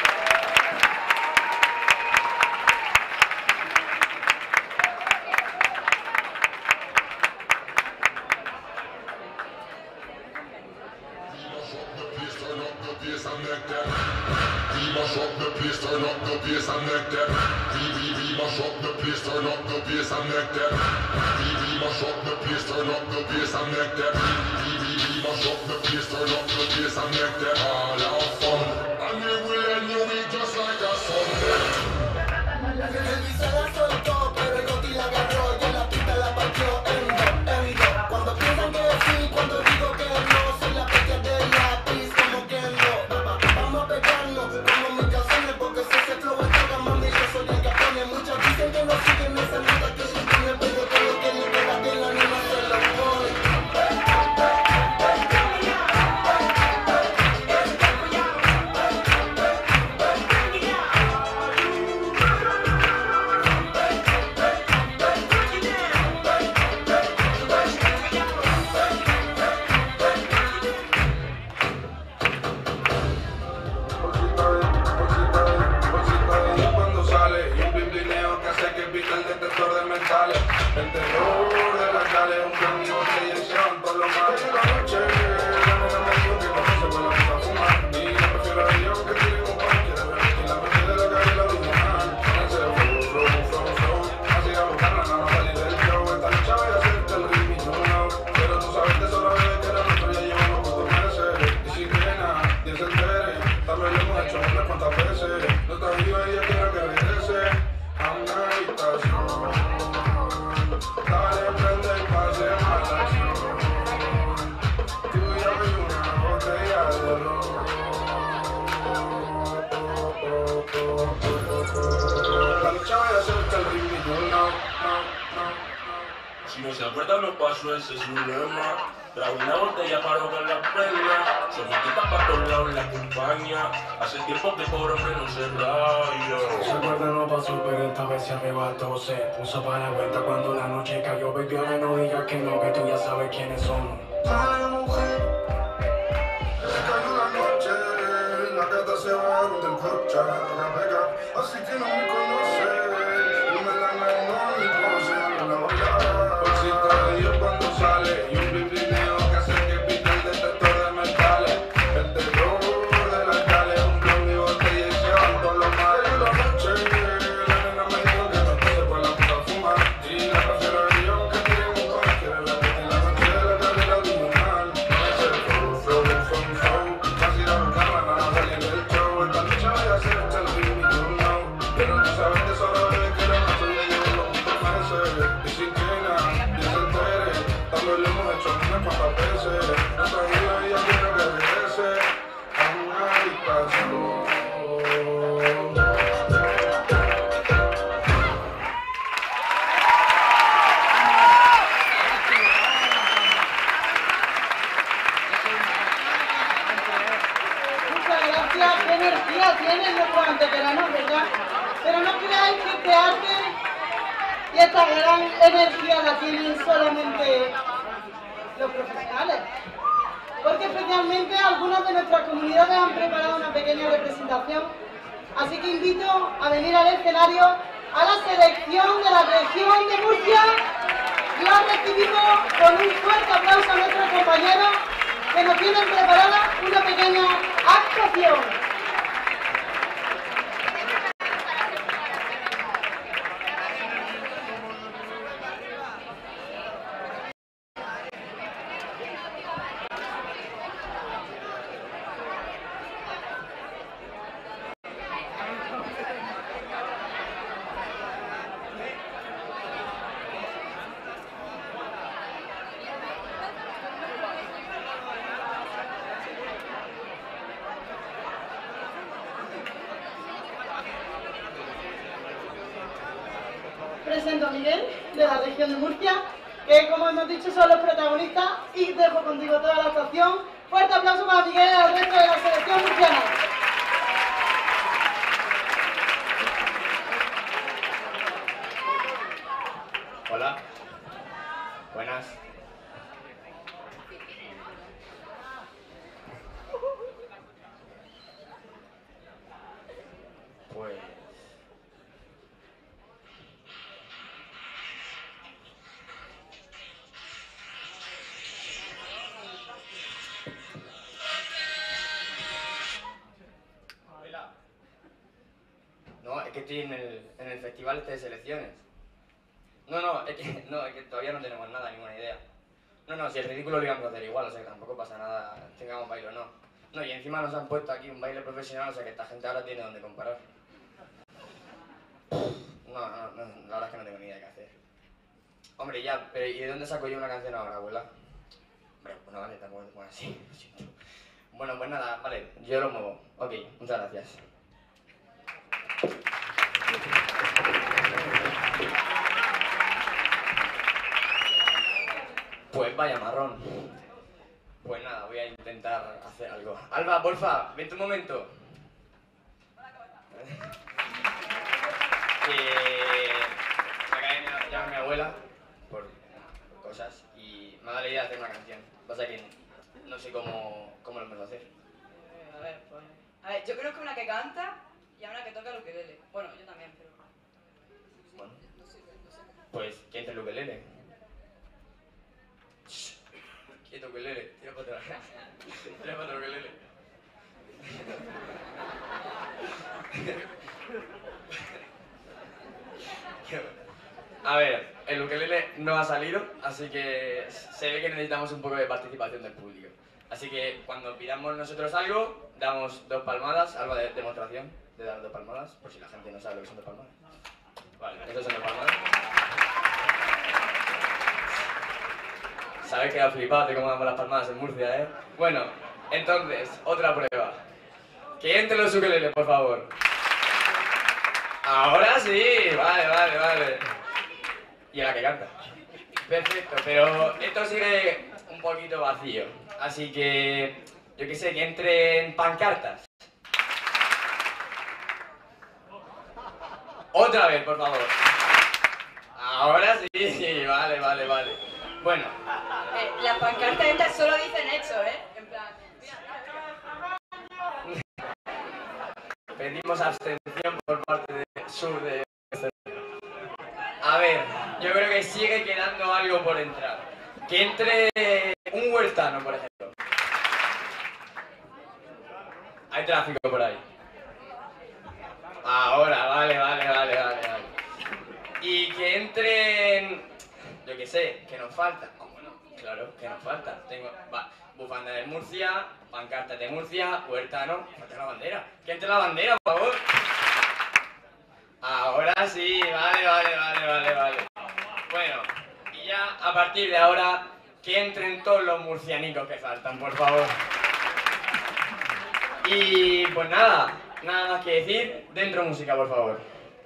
Si no se acuerda no pasó, ese es un lema. Trago una botella para ahogar la pena. Soniquita para todos lados la compañía. Hace tiempo que por hombre no se raya. Se acuerda no pasó, pero esta vez se arrebató. Se puso para la vuelta cuando la noche cayó. Baby, ahora no digas que no, que tú ya sabes quiénes somos. Dale, mujer, se cayó la noche. La gata se va del coche, la pega, así que no me conoce. Y me la mano y pose en la boca. Bolsita de Dios cuando sale y un biblineo que hace que pita el detector de metales. El terror de la calle, un blon y botella y se van todos los males. La noche, la nena me dijo que no se fue la puta a fumar. Y la prefiero de Dios que tiene un pan. Quiere la puta en la noche de la calle, la original. Ese flow, flow, flow, flow. Casi la buscaba, nada saliendo del show. Esta noche voy a hacer el ritmo y tú no. Pero tú sabes que solo bebé que la noche le llevo los putos meses. Y sin que nada, ni se entere. También lo hemos hecho unas cuantas veces. No sabía y ya quiero que regrese a una habitación. Muchas gracias, qué energía tienen nuestros anteperanos, ¿verdad? Pero no creáis que este arte y esta gran energía la tienen solamente los profesionales. Porque especialmente algunas de nuestras comunidades han preparado una pequeña representación. Así que invito a venir al escenario a la selección de la región de Murcia. La recibimos con un fuerte aplauso a nuestros compañeros que nos tienen preparada una pequeña actuación. presento a Miguel, de la región de Murcia, que como hemos dicho son los protagonistas, y dejo contigo toda la actuación. Fuerte aplauso para Miguel y al resto de la selección murciana. Hola. Buenas. Pues... No, es que estoy en el, en el festival este de selecciones. No, no, es que, no, es que todavía no tenemos nada, ninguna idea. No, no, si el ridículo lo íbamos a hacer igual, o sea que tampoco pasa nada, tengamos baile o no. No, y encima nos han puesto aquí un baile profesional, o sea que esta gente ahora tiene donde comparar. No, no, no, la verdad es que no tengo ni idea qué hacer. Hombre, ya, pero ¿y de dónde saco yo una canción ahora, abuela? Hombre, pues no vale, tampoco te pones así, lo siento. Bueno, pues nada, vale, yo lo muevo. Ok, muchas gracias. Pues vaya marrón. Pues nada, voy a intentar hacer algo. Alba, porfa, vente un momento. Eh, me acaba de llamar mi abuela por, por cosas y me ha dado la idea de hacer una canción. Pasa que no sé cómo, cómo lo vamos a hacer. Eh, a ver, pues... A ver, yo creo que una que canta y una que toca el ukelele. Bueno, yo también, pero... Bueno, pues que entre el ukelele. Quieto, ukelele, tira para atrás. Tira para atrás, ukelele. A ver, el ukelele no ha salido, así que se ve que necesitamos un poco de participación del público. Así que cuando pidamos nosotros algo, damos dos palmadas, algo de demostración de dar dos palmadas, por si la gente no sabe lo que son dos palmadas. Vale, estos son dos palmadas. Sabes que ha flipado de cómo damos las palmadas en Murcia, ¿eh? Bueno, entonces, otra prueba. Que entre los ukeleles, por favor. Ahora sí, vale, vale, vale. Y la que canta. Perfecto, pero esto sigue un poquito vacío. Así que, yo qué sé, que entren pancartas. Otra vez, por favor. Ahora sí, vale, vale, vale. Bueno. Eh, las pancartas estas solo dicen hecho, ¿eh? En plan... Pedimos abstención por parte del sur de... A ver, yo creo que sigue quedando algo por entrar. Que entre un huertano, por ejemplo. Hay tráfico por ahí. Ahora, vale, vale, vale, vale, vale. Y que entren... Yo qué sé, que nos falta. Oh, bueno, claro, que nos falta. Tengo va, bufanda de Murcia, pancartas de Murcia, huertano, falta la bandera. Que entre la bandera, por favor. Ahora sí, vale, vale, vale, vale, vale. Bueno, y ya a partir de ahora, que entren todos los murcianicos que faltan, por favor. Y pues nada, nada más que decir, dentro música, por favor.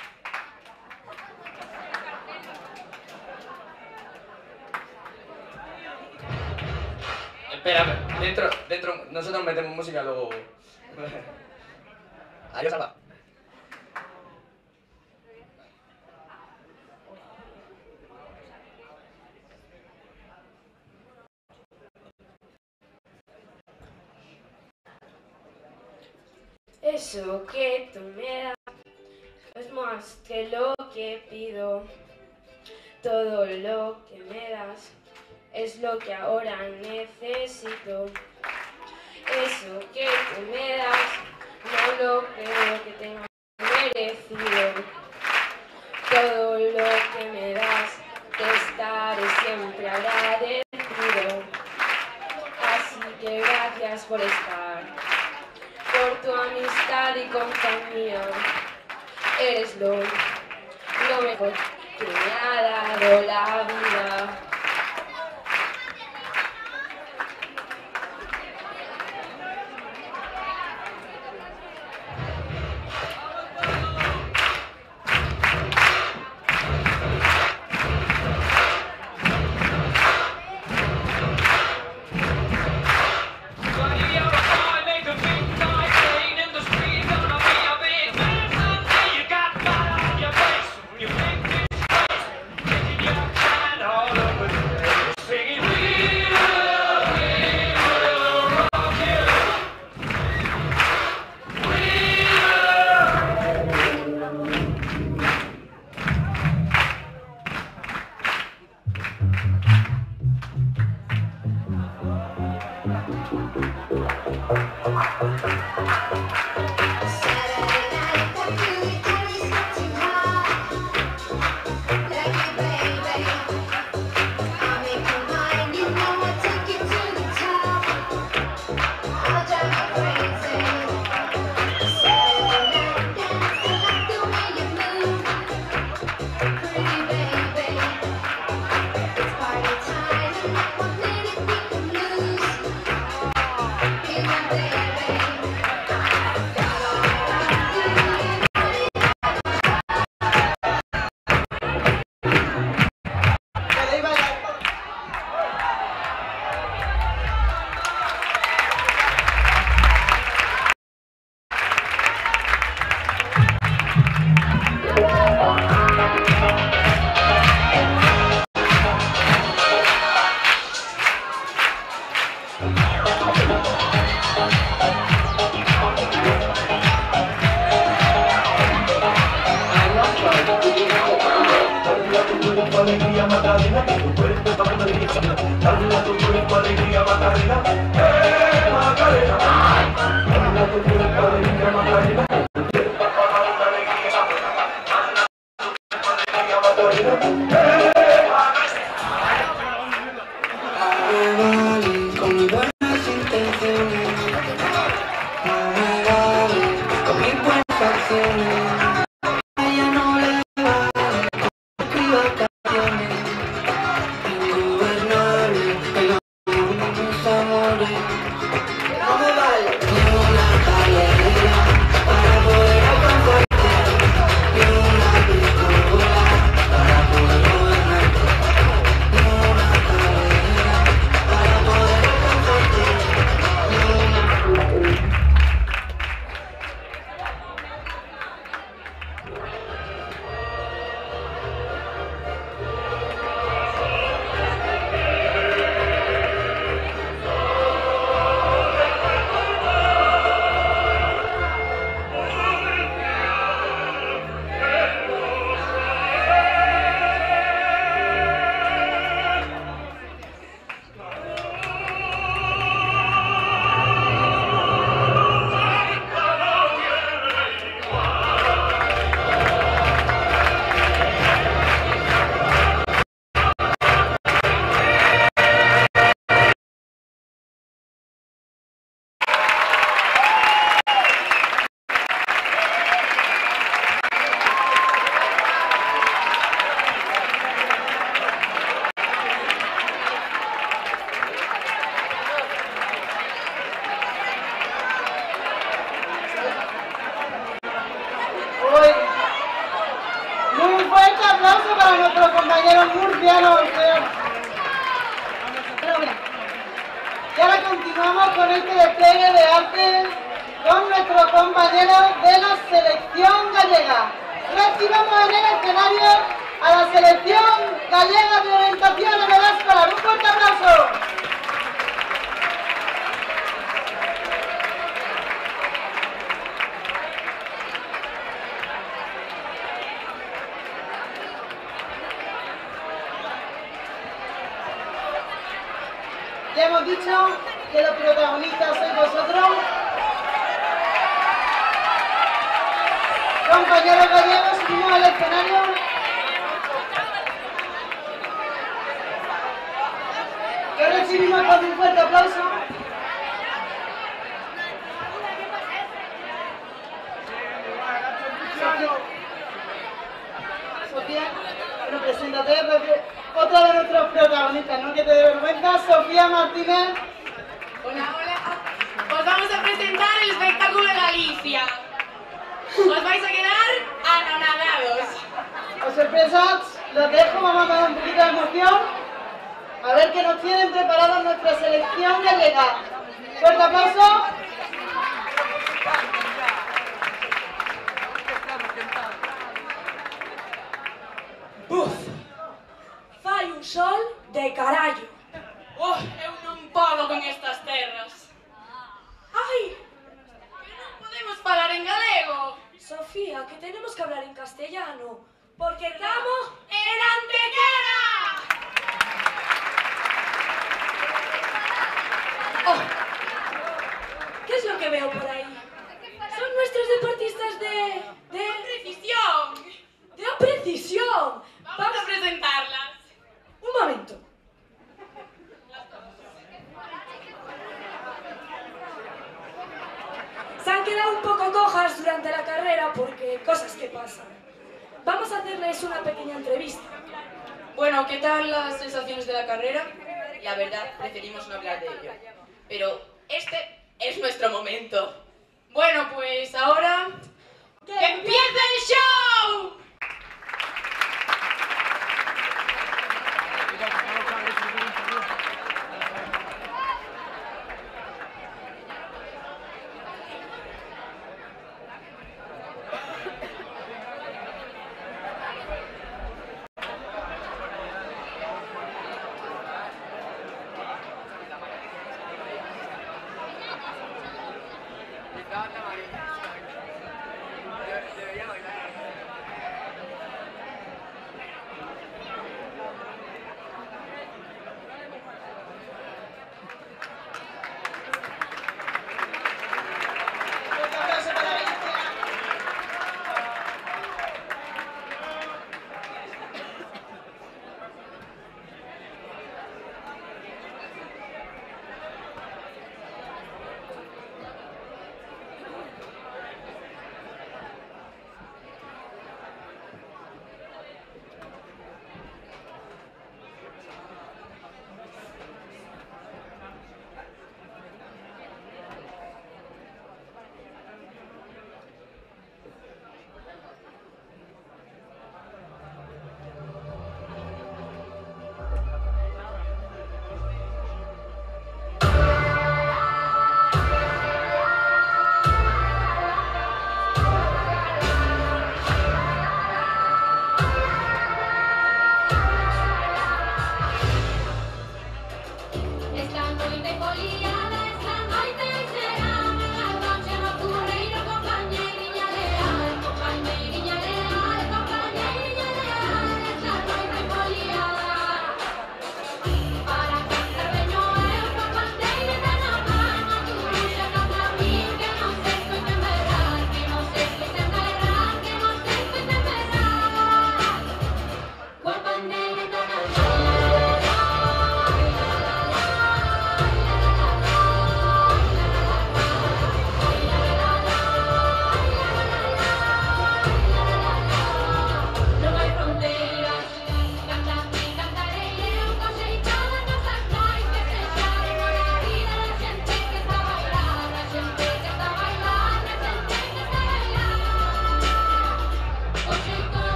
Espera, dentro, dentro, nosotros metemos música luego. Adiós, Alba. Eso que tú me das es más que lo que pido. Todo lo que me das es lo que ahora necesito. Eso que tú me das no lo creo que tenga merecido. Todo lo que me das te estaré siempre agradecido. Así que gracias por estar, por tu amistad y compañía. Eres lo, lo mejor que me ha dado la vida. Alegría Macarena, que tu cuerpo está con alegría. Dale a tu cuerpo alegría Macarena, eh Macarena. Dale a tu cuerpo alegría Macarena, que tu cuerpo está con alegría. Dale a tu cuerpo alegría Macarena, eh Macarena. Con mis buenas intenciones, no me vale con mis buenas acciones. A ella no le vale que escriba canciones ingobernables, el amor de mis amores. No me vale ni una escalera para poder alcanzarte, ni una pistola para poder gobernarte, ni una escalera para poder alcanzarte, ni una Muy fuerte aplauso para nuestros compañeros murcianos. Y ahora continuamos con este despliegue de arte con nuestros compañeros de la selección gallega. Recibamos en el escenario a la selección gallega de orientación en el escolar. Un fuerte aplauso. Ya hemos dicho que los protagonistas sois vosotros. Compañeros gallegos, subimos al escenario. Que recibimos con un fuerte aplauso. Sofía, bueno, preséntate. Otra de nuestros protagonistas, ¿no? Que te dé vergüenza, Sofía Martínez. Hola, hola. Os vamos a presentar el espectáculo de Galicia. Os vais a quedar anonadados. Os sorpresas, los dejo, vamos a dar un poquito de emoción. A ver qué nos tienen preparados nuestra selección gallega. Fuerte aplauso. Buf. Fai un sol de carallo. Oh, eu non podo con estas terras. Ai, que non podemos falar en galego. Sofía, que tenemos que hablar en castellano, porque estamos en Antequera. Oh, ¿qué es lo que veo por decisión! Vamos a presentarlas. Un momento. Se han quedado un poco cojas durante la carrera porque cosas que pasan. Vamos a hacerles una pequeña entrevista. Bueno, ¿qué tal las sensaciones de la carrera? La verdad, preferimos no hablar de ello. Pero este es nuestro momento. Bueno, pues ahora... ¡que empiece el show!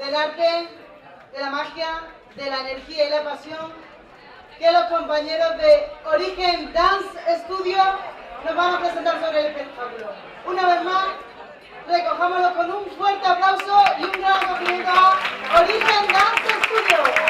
del arte, de la magia, de la energía y la pasión que los compañeros de Origen Dance Studio nos van a presentar sobre el espectáculo. Una vez más, recojámoslo con un fuerte aplauso y un gran acogimiento a Origen Dance Studio.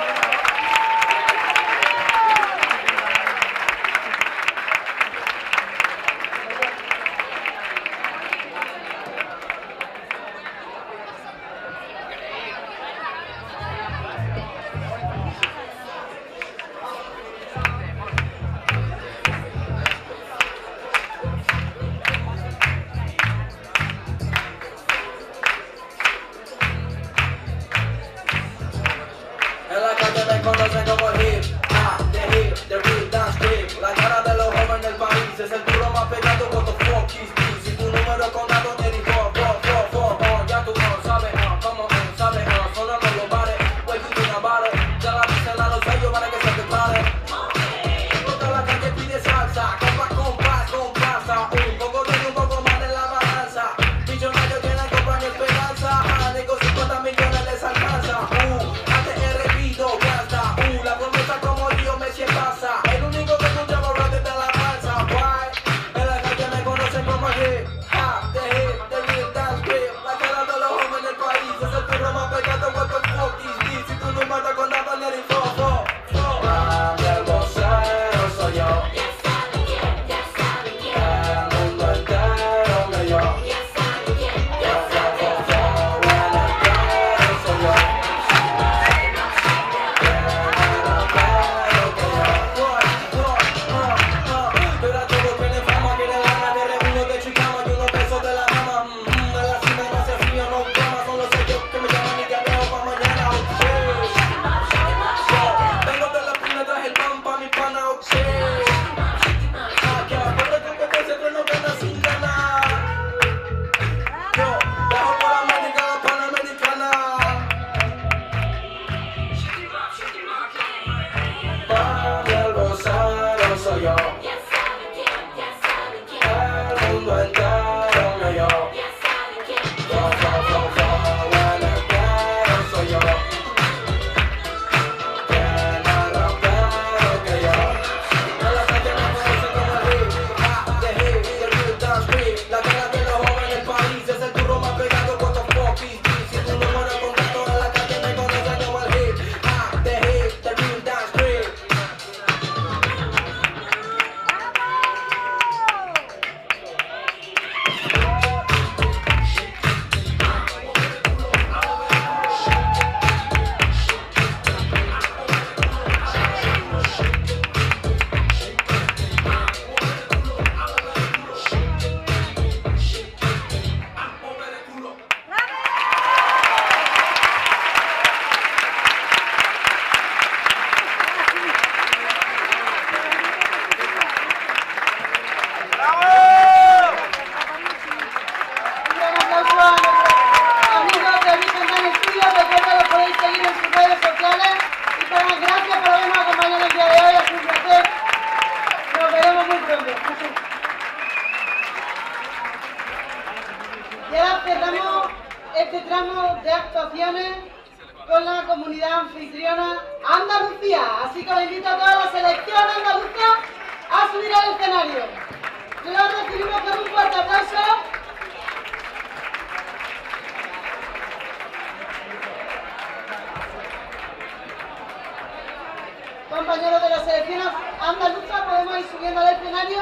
Compañeros de la selección andaluza, podemos ir subiendo al escenario.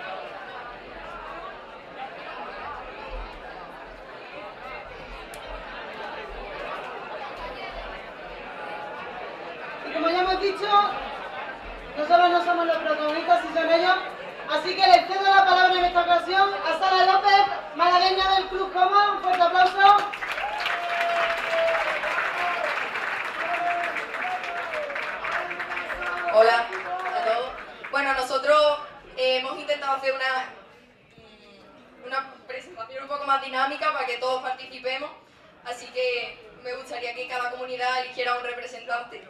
Y como ya hemos dicho, nosotros no somos los protagonistas, si son ellos. Así que les cedo la palabra en esta ocasión a Sara López, malagueña del Club Coma. Un fuerte aplauso. Hola a todos. Bueno, nosotros eh, hemos intentado hacer una, una presentación un poco más dinámica para que todos participemos, así que me gustaría que cada comunidad eligiera un representante.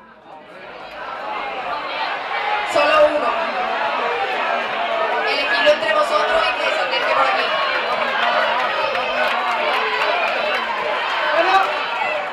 Solo uno. Elegidlo entre vosotros y que se acerque por aquí. Bueno,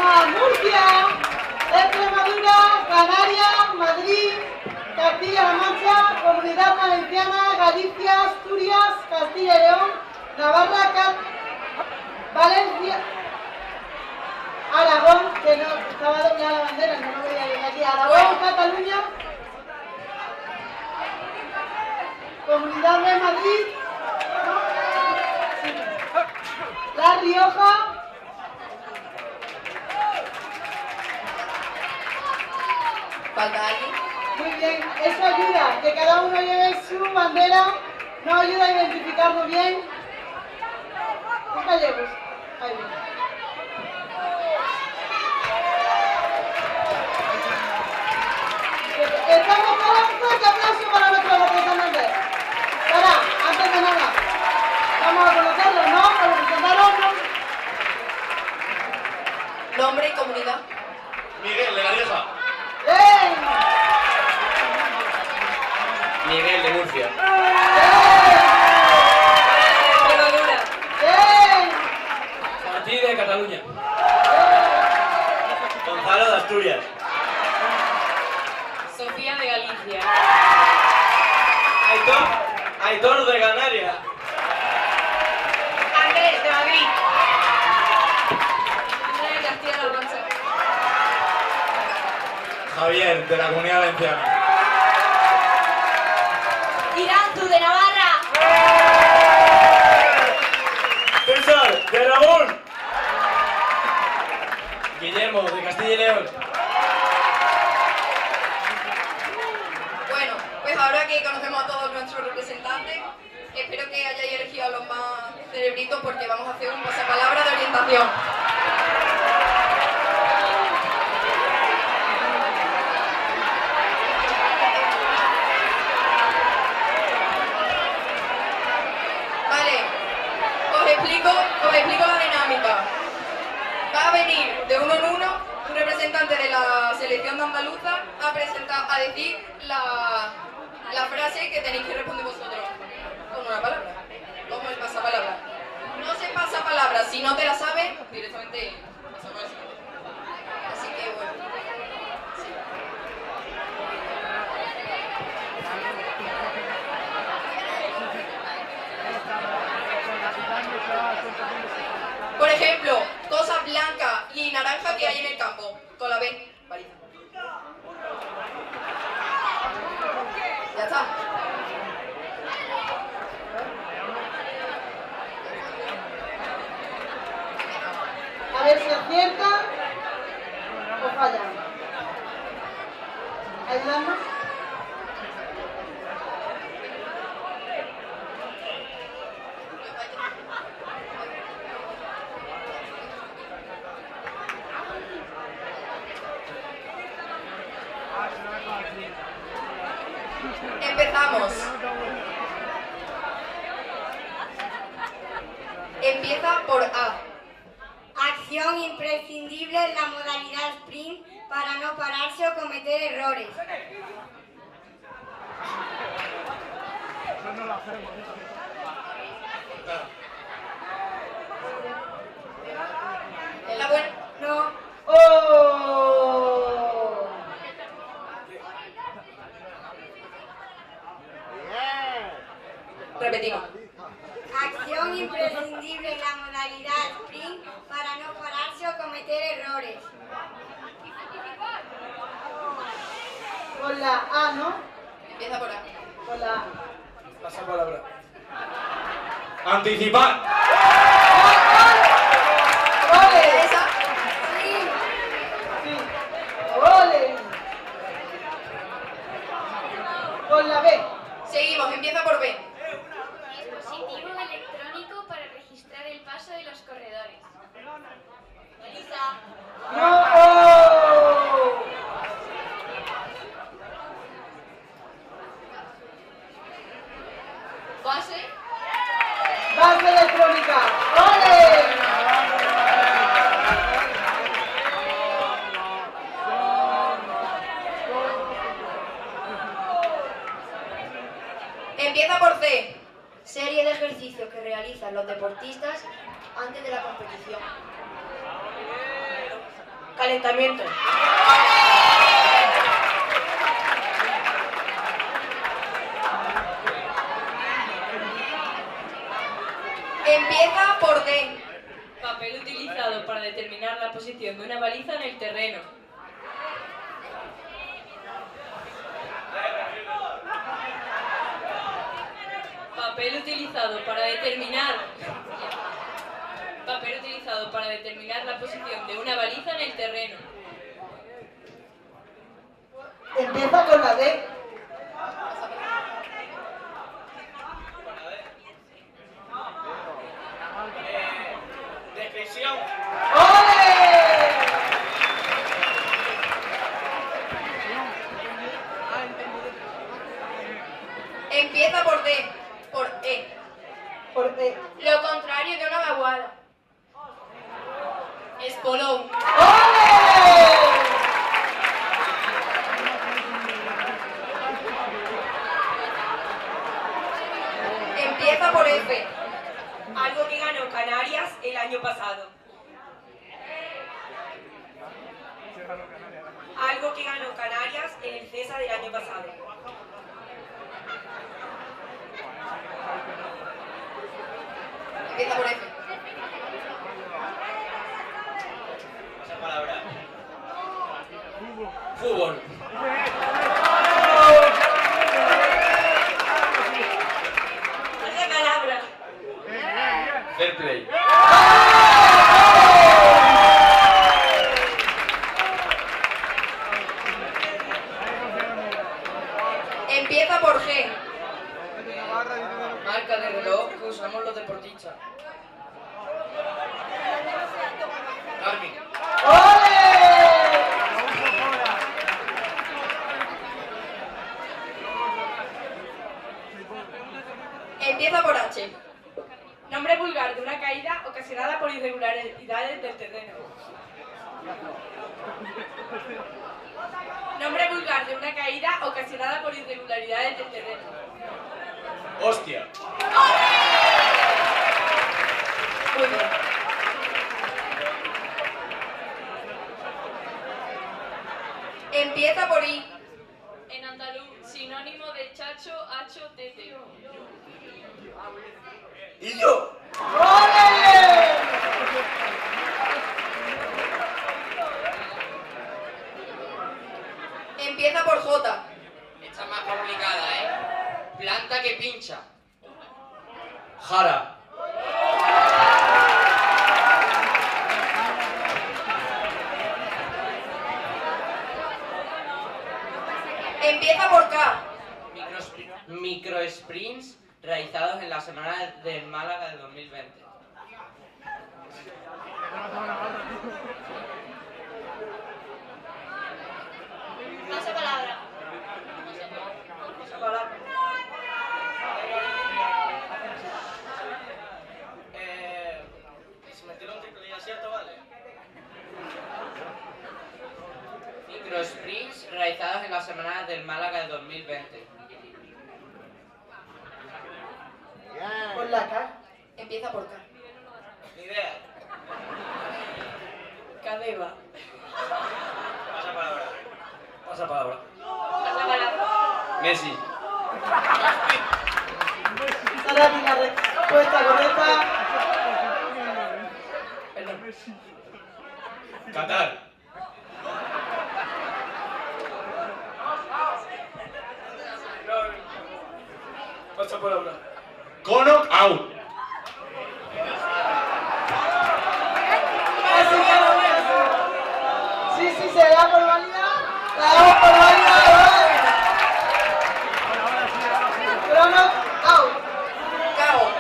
a Murcia, Extremadura, Canarias, Madrid, Castilla-La Mancha, Comunidad Valenciana, Galicia, Asturias, Castilla y León, Navarra, Cat... Valencia, Aragón, que no estaba doblada la bandera, no lo veía bien aquí, Aragón, Cataluña, Comunidad de Madrid, La Rioja, ¿falta alguien? muy bien, eso ayuda, que cada uno lleve su bandera, nos ayuda a identificarnos bien. ¿Qué gallegos? Ahí viene. Estamos para un fuerte aplauso para nuestros representantes. Para, antes de nada, vamos a conocerlos, ¿no? A representarlos. Nombre y comunidad. Miguel, de La Rioja. ¡Bien! Miguel, de Murcia. Extremadura. ¡Bien! Martí, de Cataluña. Gonzalo, de Asturias. Sofía, de Galicia. Aitor, Aitor, de Canarias. Andrés, de Madrid. Andrés, de Castilla-La Mancha. Javier, de la Comunidad Valenciana. Iranzu, de Navarra. César, de Aragón. Guillermo, de Castilla y León. Bueno, pues ahora que conocemos a todos nuestros representantes, espero que hayáis elegido a los más cerebritos porque vamos a hacer un pasapalabra de orientación. Vale, os explico, os explico la dinámica. Va a venir de uno en uno un representante de la selección de andaluza a presentar, a decir la, la frase que tenéis que responder vosotros con una palabra, como el pasapalabra. No se pasa palabra, si no te la sabes, directamente pasamos a la siguiente. Así que bueno. Sí. Por ejemplo, cosas blancas y naranjas que hay en el campo. Con la B. Baliza. Ya está. A ver si acierta o falla. ¿Ayudarnos? Empezamos. Empieza por A. Acción imprescindible en la modalidad sprint para no pararse o cometer errores. ¿Es la buena? No. ¡Oh! Repetimos. Acción imprescindible en la modalidad sprint para no pararse o cometer errores. Con la A, ¿no? Empieza por A. Con la A. Pasa palabra. Anticipar. ¡Ole! ¿Esa? Sí. Sí. ¡Ole! Con la B. Seguimos, empieza por B. Dispositivo electrónico para registrar el paso de los corredores. ¡No! ¡Oh! Base. Base electrónica. ¡Ole! Empieza por C. Serie de ejercicios que realizan los deportistas antes de la competición. Calentamiento. Empieza por D. Papel utilizado para determinar la posición de una baliza en el terreno. Papel utilizado para determinar Papel utilizado para determinar la posición de una baliza en el terreno. Empieza con la D. Descripción. Empieza por D. Por E. Por E. Lo contrario de una vaguada. Espolón. Empieza por F. Algo que ganó Canarias el año pasado. Algo que ganó Canarias en el CESA del año pasado. Empieza por F. Esa palabra. Fútbol. Esa palabra. Fair play. Empieza por G. Marca de reloj que usamos los deportistas. Garmin. Empieza por H. Nombre vulgar de una caída ocasionada por irregularidades del terreno. Nombre vulgar de una caída ocasionada por irregularidades del terreno. Hostia. Muy bien. Empieza por I. En andaluz, sinónimo de chacho, hacho, tete. ¿Y yo? Empieza por J. Esta es más complicada, ¿eh? Planta que pincha. Jara. Empieza por K. Microsprints realizados en la semana del Málaga de dos mil veinte. Pasa palabra. Esa palabra. Eh, si me tiro un triple y acierto, vale. Microsprints realizados en la semana del Málaga de dos mil veinte. Con la K. Empieza por K. Ni idea. Cadeva. Pasa palabra. Pasa palabra. Pasa palabra. Messi. Sara, la respuesta correcta. Qatar. Pasa palabra. Connaught out. Sí, sí, se da por válida. La damos por válida. Crono out. Cao.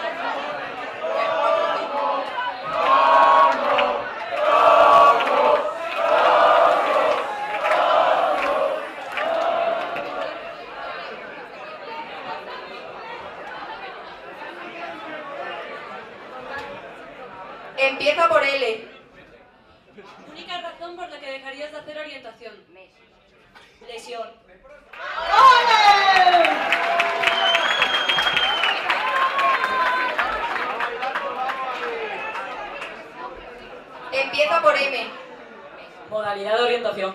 Empieza por L. Única razón por la que dejarías de hacer orientación. Lesión. Empieza por M. Modalidad de orientación.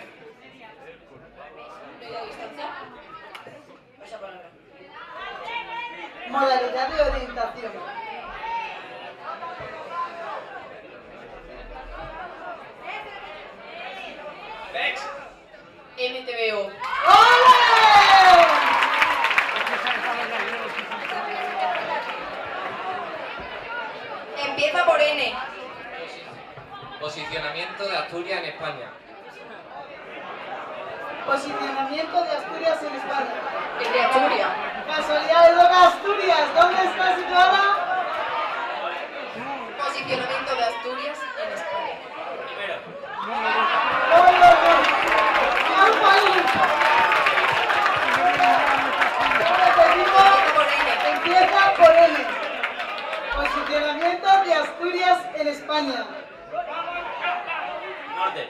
Media distancia. Esa palabra. Modalidad de orientación. Vex. M T V O. ¡Ole! Empieza por N. Posicionamiento de Asturias en España. Posicionamiento de Asturias en España. El de Asturias. Casualidad de Loca Asturias. ¿Dónde está situada? Posicionamiento de Asturias en España. Primero. Empieza por L. Posicionamiento de Asturias en España. Norte.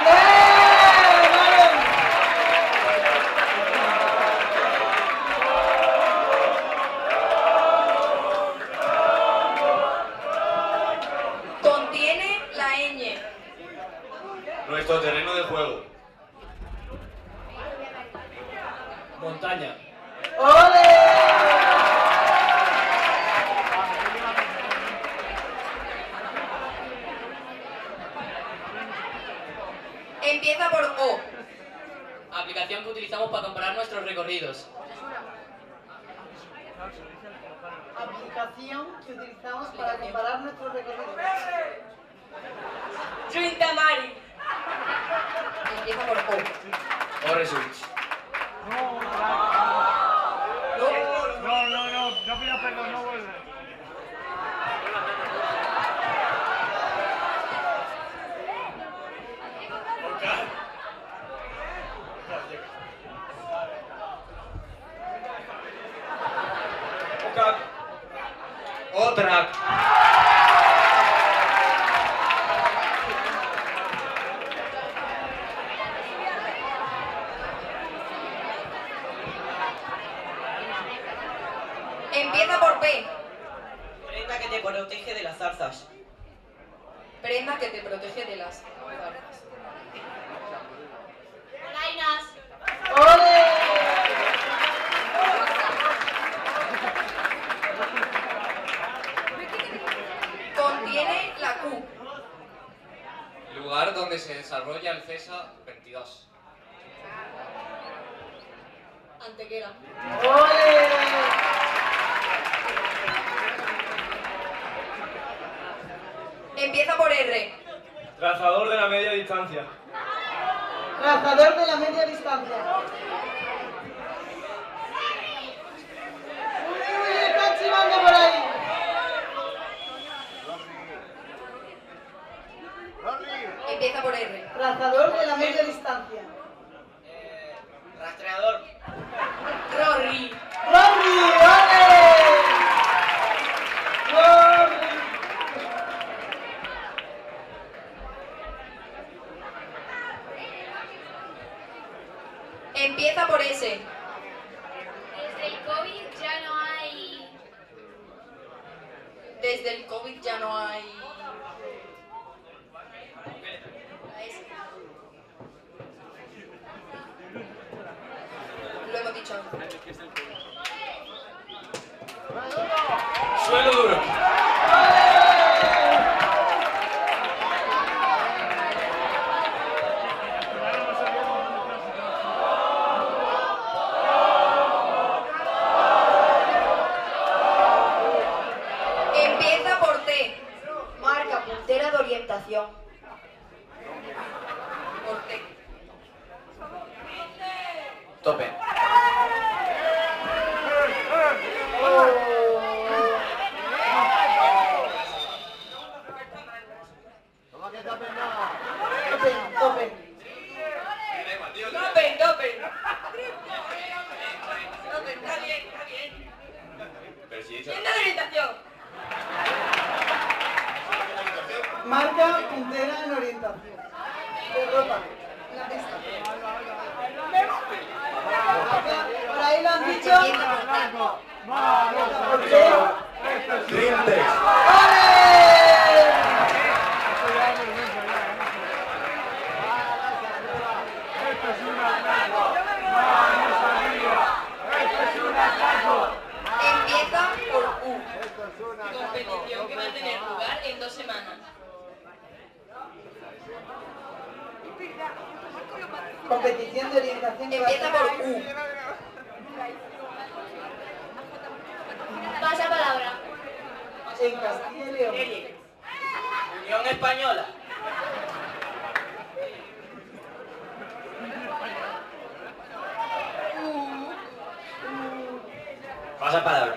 Contiene la ñ. Nuestro terreno de juego. Montaña. ¡Ole! Empieza por O. Aplicación que utilizamos para comparar nuestros recorridos. Aplicación que utilizamos para comparar nuestros recorridos. Junta Mari. Empieza por O. O results. No, no, no, no pidas perdón, no vuelve. Otra. Empieza por P. Prenda que te protege de las zarzas. Prenda que te protege de las zarzas. Polainas. ¡Ole! Contiene la Q. Lugar donde se desarrolla el CESA veintidós. Antequera. ¡Ole! Empieza por R. Trazador de la media distancia. Trazador de la media distancia. Uy, uy, está chivando por ahí. Empieza por R. Trazador de la media distancia. Rastreador. Rory. ¡Rory! ¡Ole! ¡Rory! Empieza por S. Desde el COVID ya no hay... Desde el COVID ya no hay... La S. Lo hemos dicho antes. Suelo duro. Empieza por T. Marca puntera de orientación. Por T. Tope. Topen, topen. Topen, topen. Topen, está bien, está bien. Pero si he dicho... Tienda de orientación. Marca puntera en orientación. De ropa. En la pista. Por ahí lo han dicho. ¿Por qué? Trintex. ¡Ole! Competición de orientación. Empieza por U. Pasa palabra. En Castilla y León. Unión Española. Pasa palabra.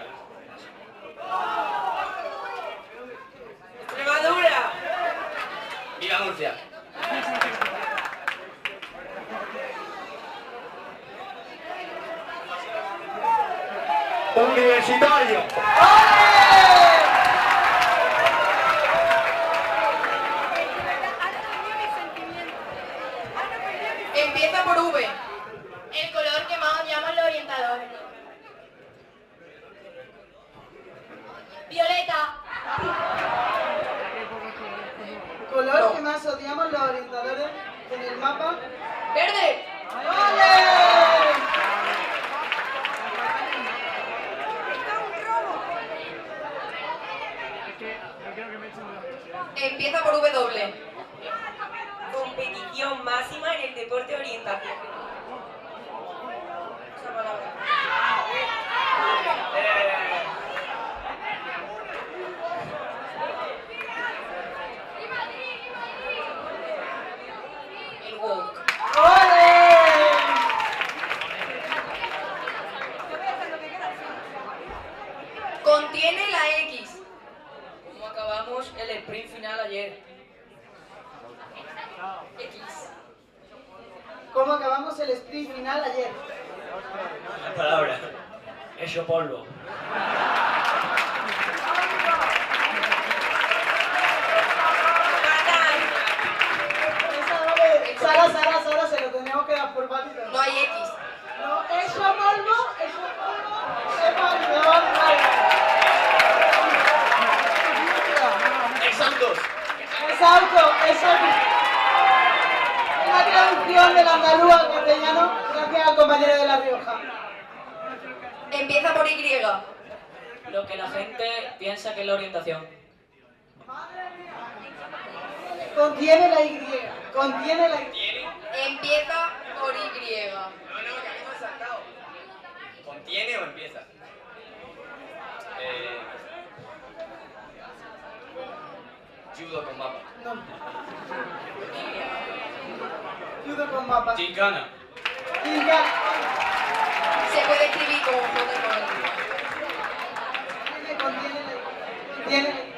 Extremadura. Viva Murcia. Universitario. Empieza por V. El color que más llaman los orientadores. Violeta. Color No. que más odiamos los orientadores en el mapa. Verde. ¡Vale! Empieza por W. Competición máxima en el deporte de orientación. Esa palabra. El walk. Contiene la X. ¿Cómo acabamos el sprint final ayer? X. ¿Cómo acabamos el sprint final ayer? Pasa palabra. Hecho polvo. Esa vale. Sara, Sara, Sara, se lo tenemos que dar por válido. No hay X. No, eso polvo, eso polvo, es válido, vale. Exautos. Exacto, exacto. La traducción del andaluz al castellano, gracias al compañero de La Rioja. Empieza por Y. Lo que la gente piensa que es la orientación. Contiene la Y, contiene la Y. Empieza por Y. ¿Contiene o empieza? Eh... Judo con mapa. No. Judo con mapas. Gincana. Gincana. Se puede escribir como J con Contiene, contiene la Y. Contiene.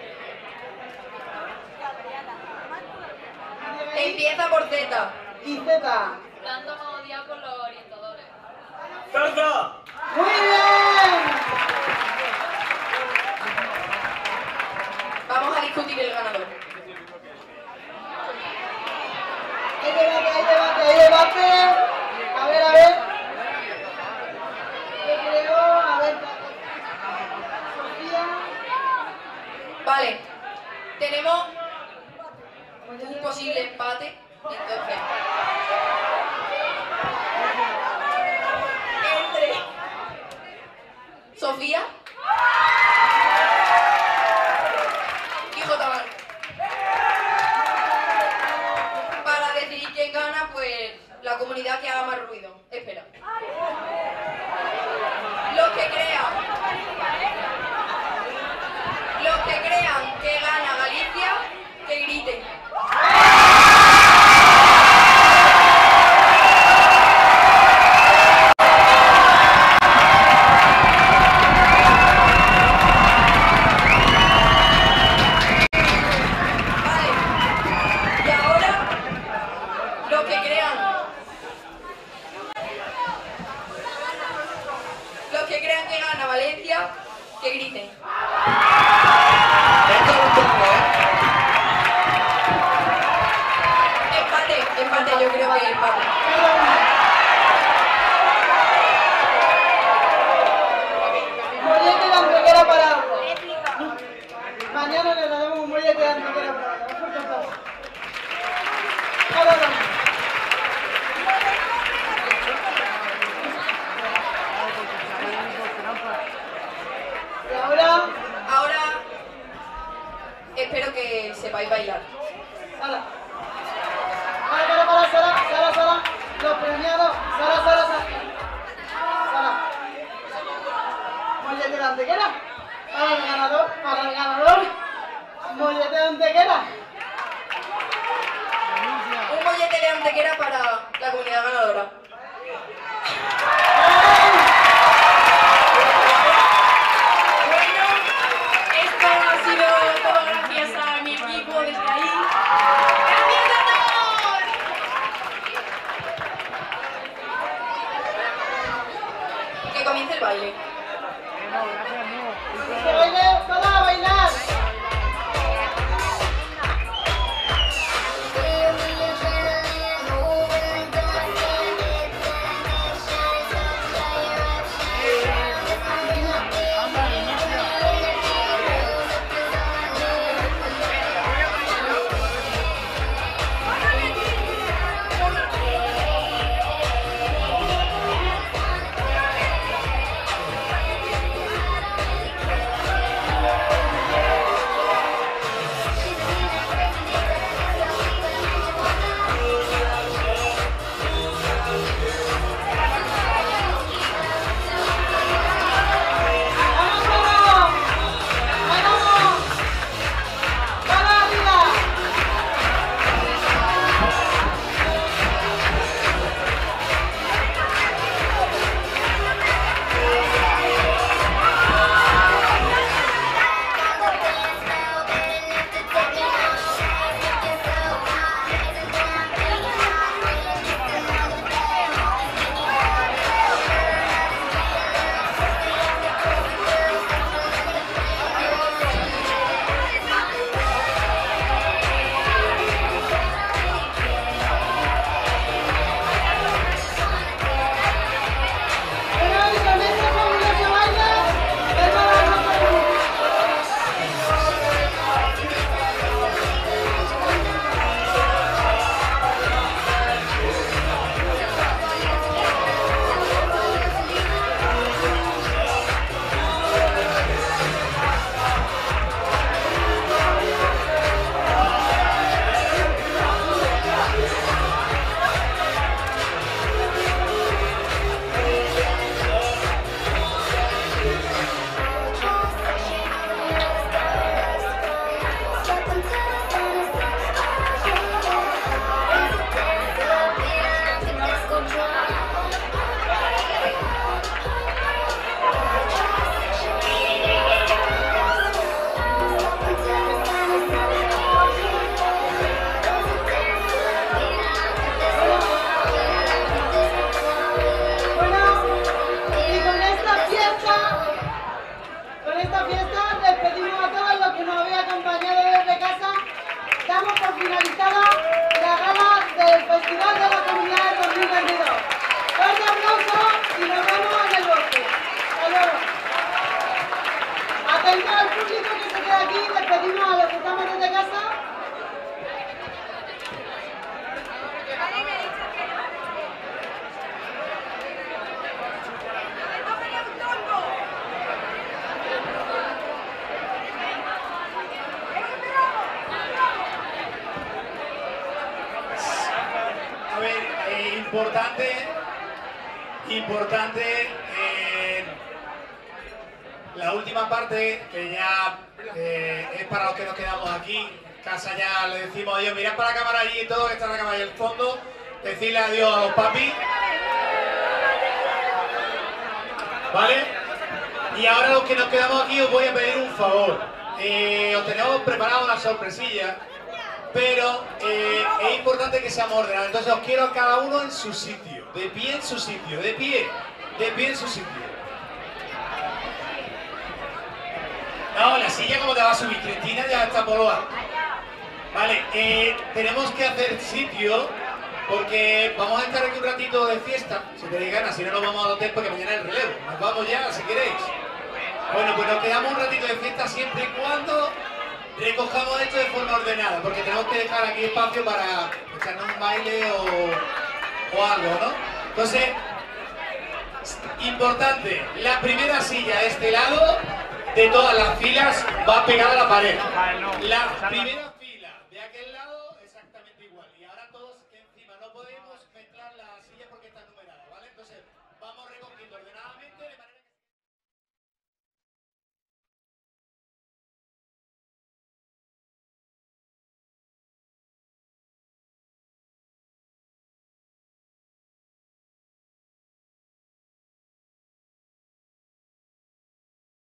Empieza por Z. Y Z. Tanto hemos odiado con los orientadores. ¡Salsa! ¡Muy bien! Vamos a discutir el ganador. Hay debate, hay debate, hay debate. A ver, a ver. Yo creo, a ver. Sofía. Vale. Tenemos un posible empate. Entonces. Entre Sofía y J. Bar. Para decidir quién gana, pues la comunidad que haga más ruido. Espera. Los que crean. Los que crean que gana Galicia, que griten. Antequera para la comunidad ganadora. Bueno, esto ha sido todo gracias a mi equipo desde ahí. ¡Gracias a todos! Que comience el baile. ¡Que baile toda a bailar! finalizada la gala del Festival de la Comunidad dos mil veintidós. Fuerte aplauso y nos vemos en el bosque. Hasta luego. Atento al público que se queda aquí, despedimos a los que estamos desde casa. A ver, eh, importante, importante, eh, la última parte, que ya eh, es para los que nos quedamos aquí, casa ya le decimos adiós, mirad para la cámara allí y todo, que está la cámara ahí al fondo, decirle adiós a los papis, ¿vale? Y ahora los que nos quedamos aquí os voy a pedir un favor, eh, os tenemos preparado una sorpresilla, pero eh, es importante que seamos ordenados, entonces os quiero a cada uno en su sitio, de pie en su sitio, de pie, de pie en su sitio. No, la silla como te va a subir, Cristina ya está por lo alto. Vale, eh, tenemos que hacer sitio, porque vamos a estar aquí un ratito de fiesta, si tenéis ganas, si no nos vamos al hotel porque mañana es el relevo, nos vamos ya si queréis. Bueno, pues nos quedamos un ratito de fiesta siempre y cuando recojamos esto de forma ordenada, porque tenemos que dejar aquí espacio para echarnos un baile o, o algo, ¿no? Entonces, importante, la primera silla de este lado, de todas las filas, va pegada a la pared. La primera fila de aquel lado, exactamente igual. Y ahora todos encima, no podemos mezclar las sillas porque están numeradas, ¿vale? Entonces, vamos recogiendo ordenadamente de manera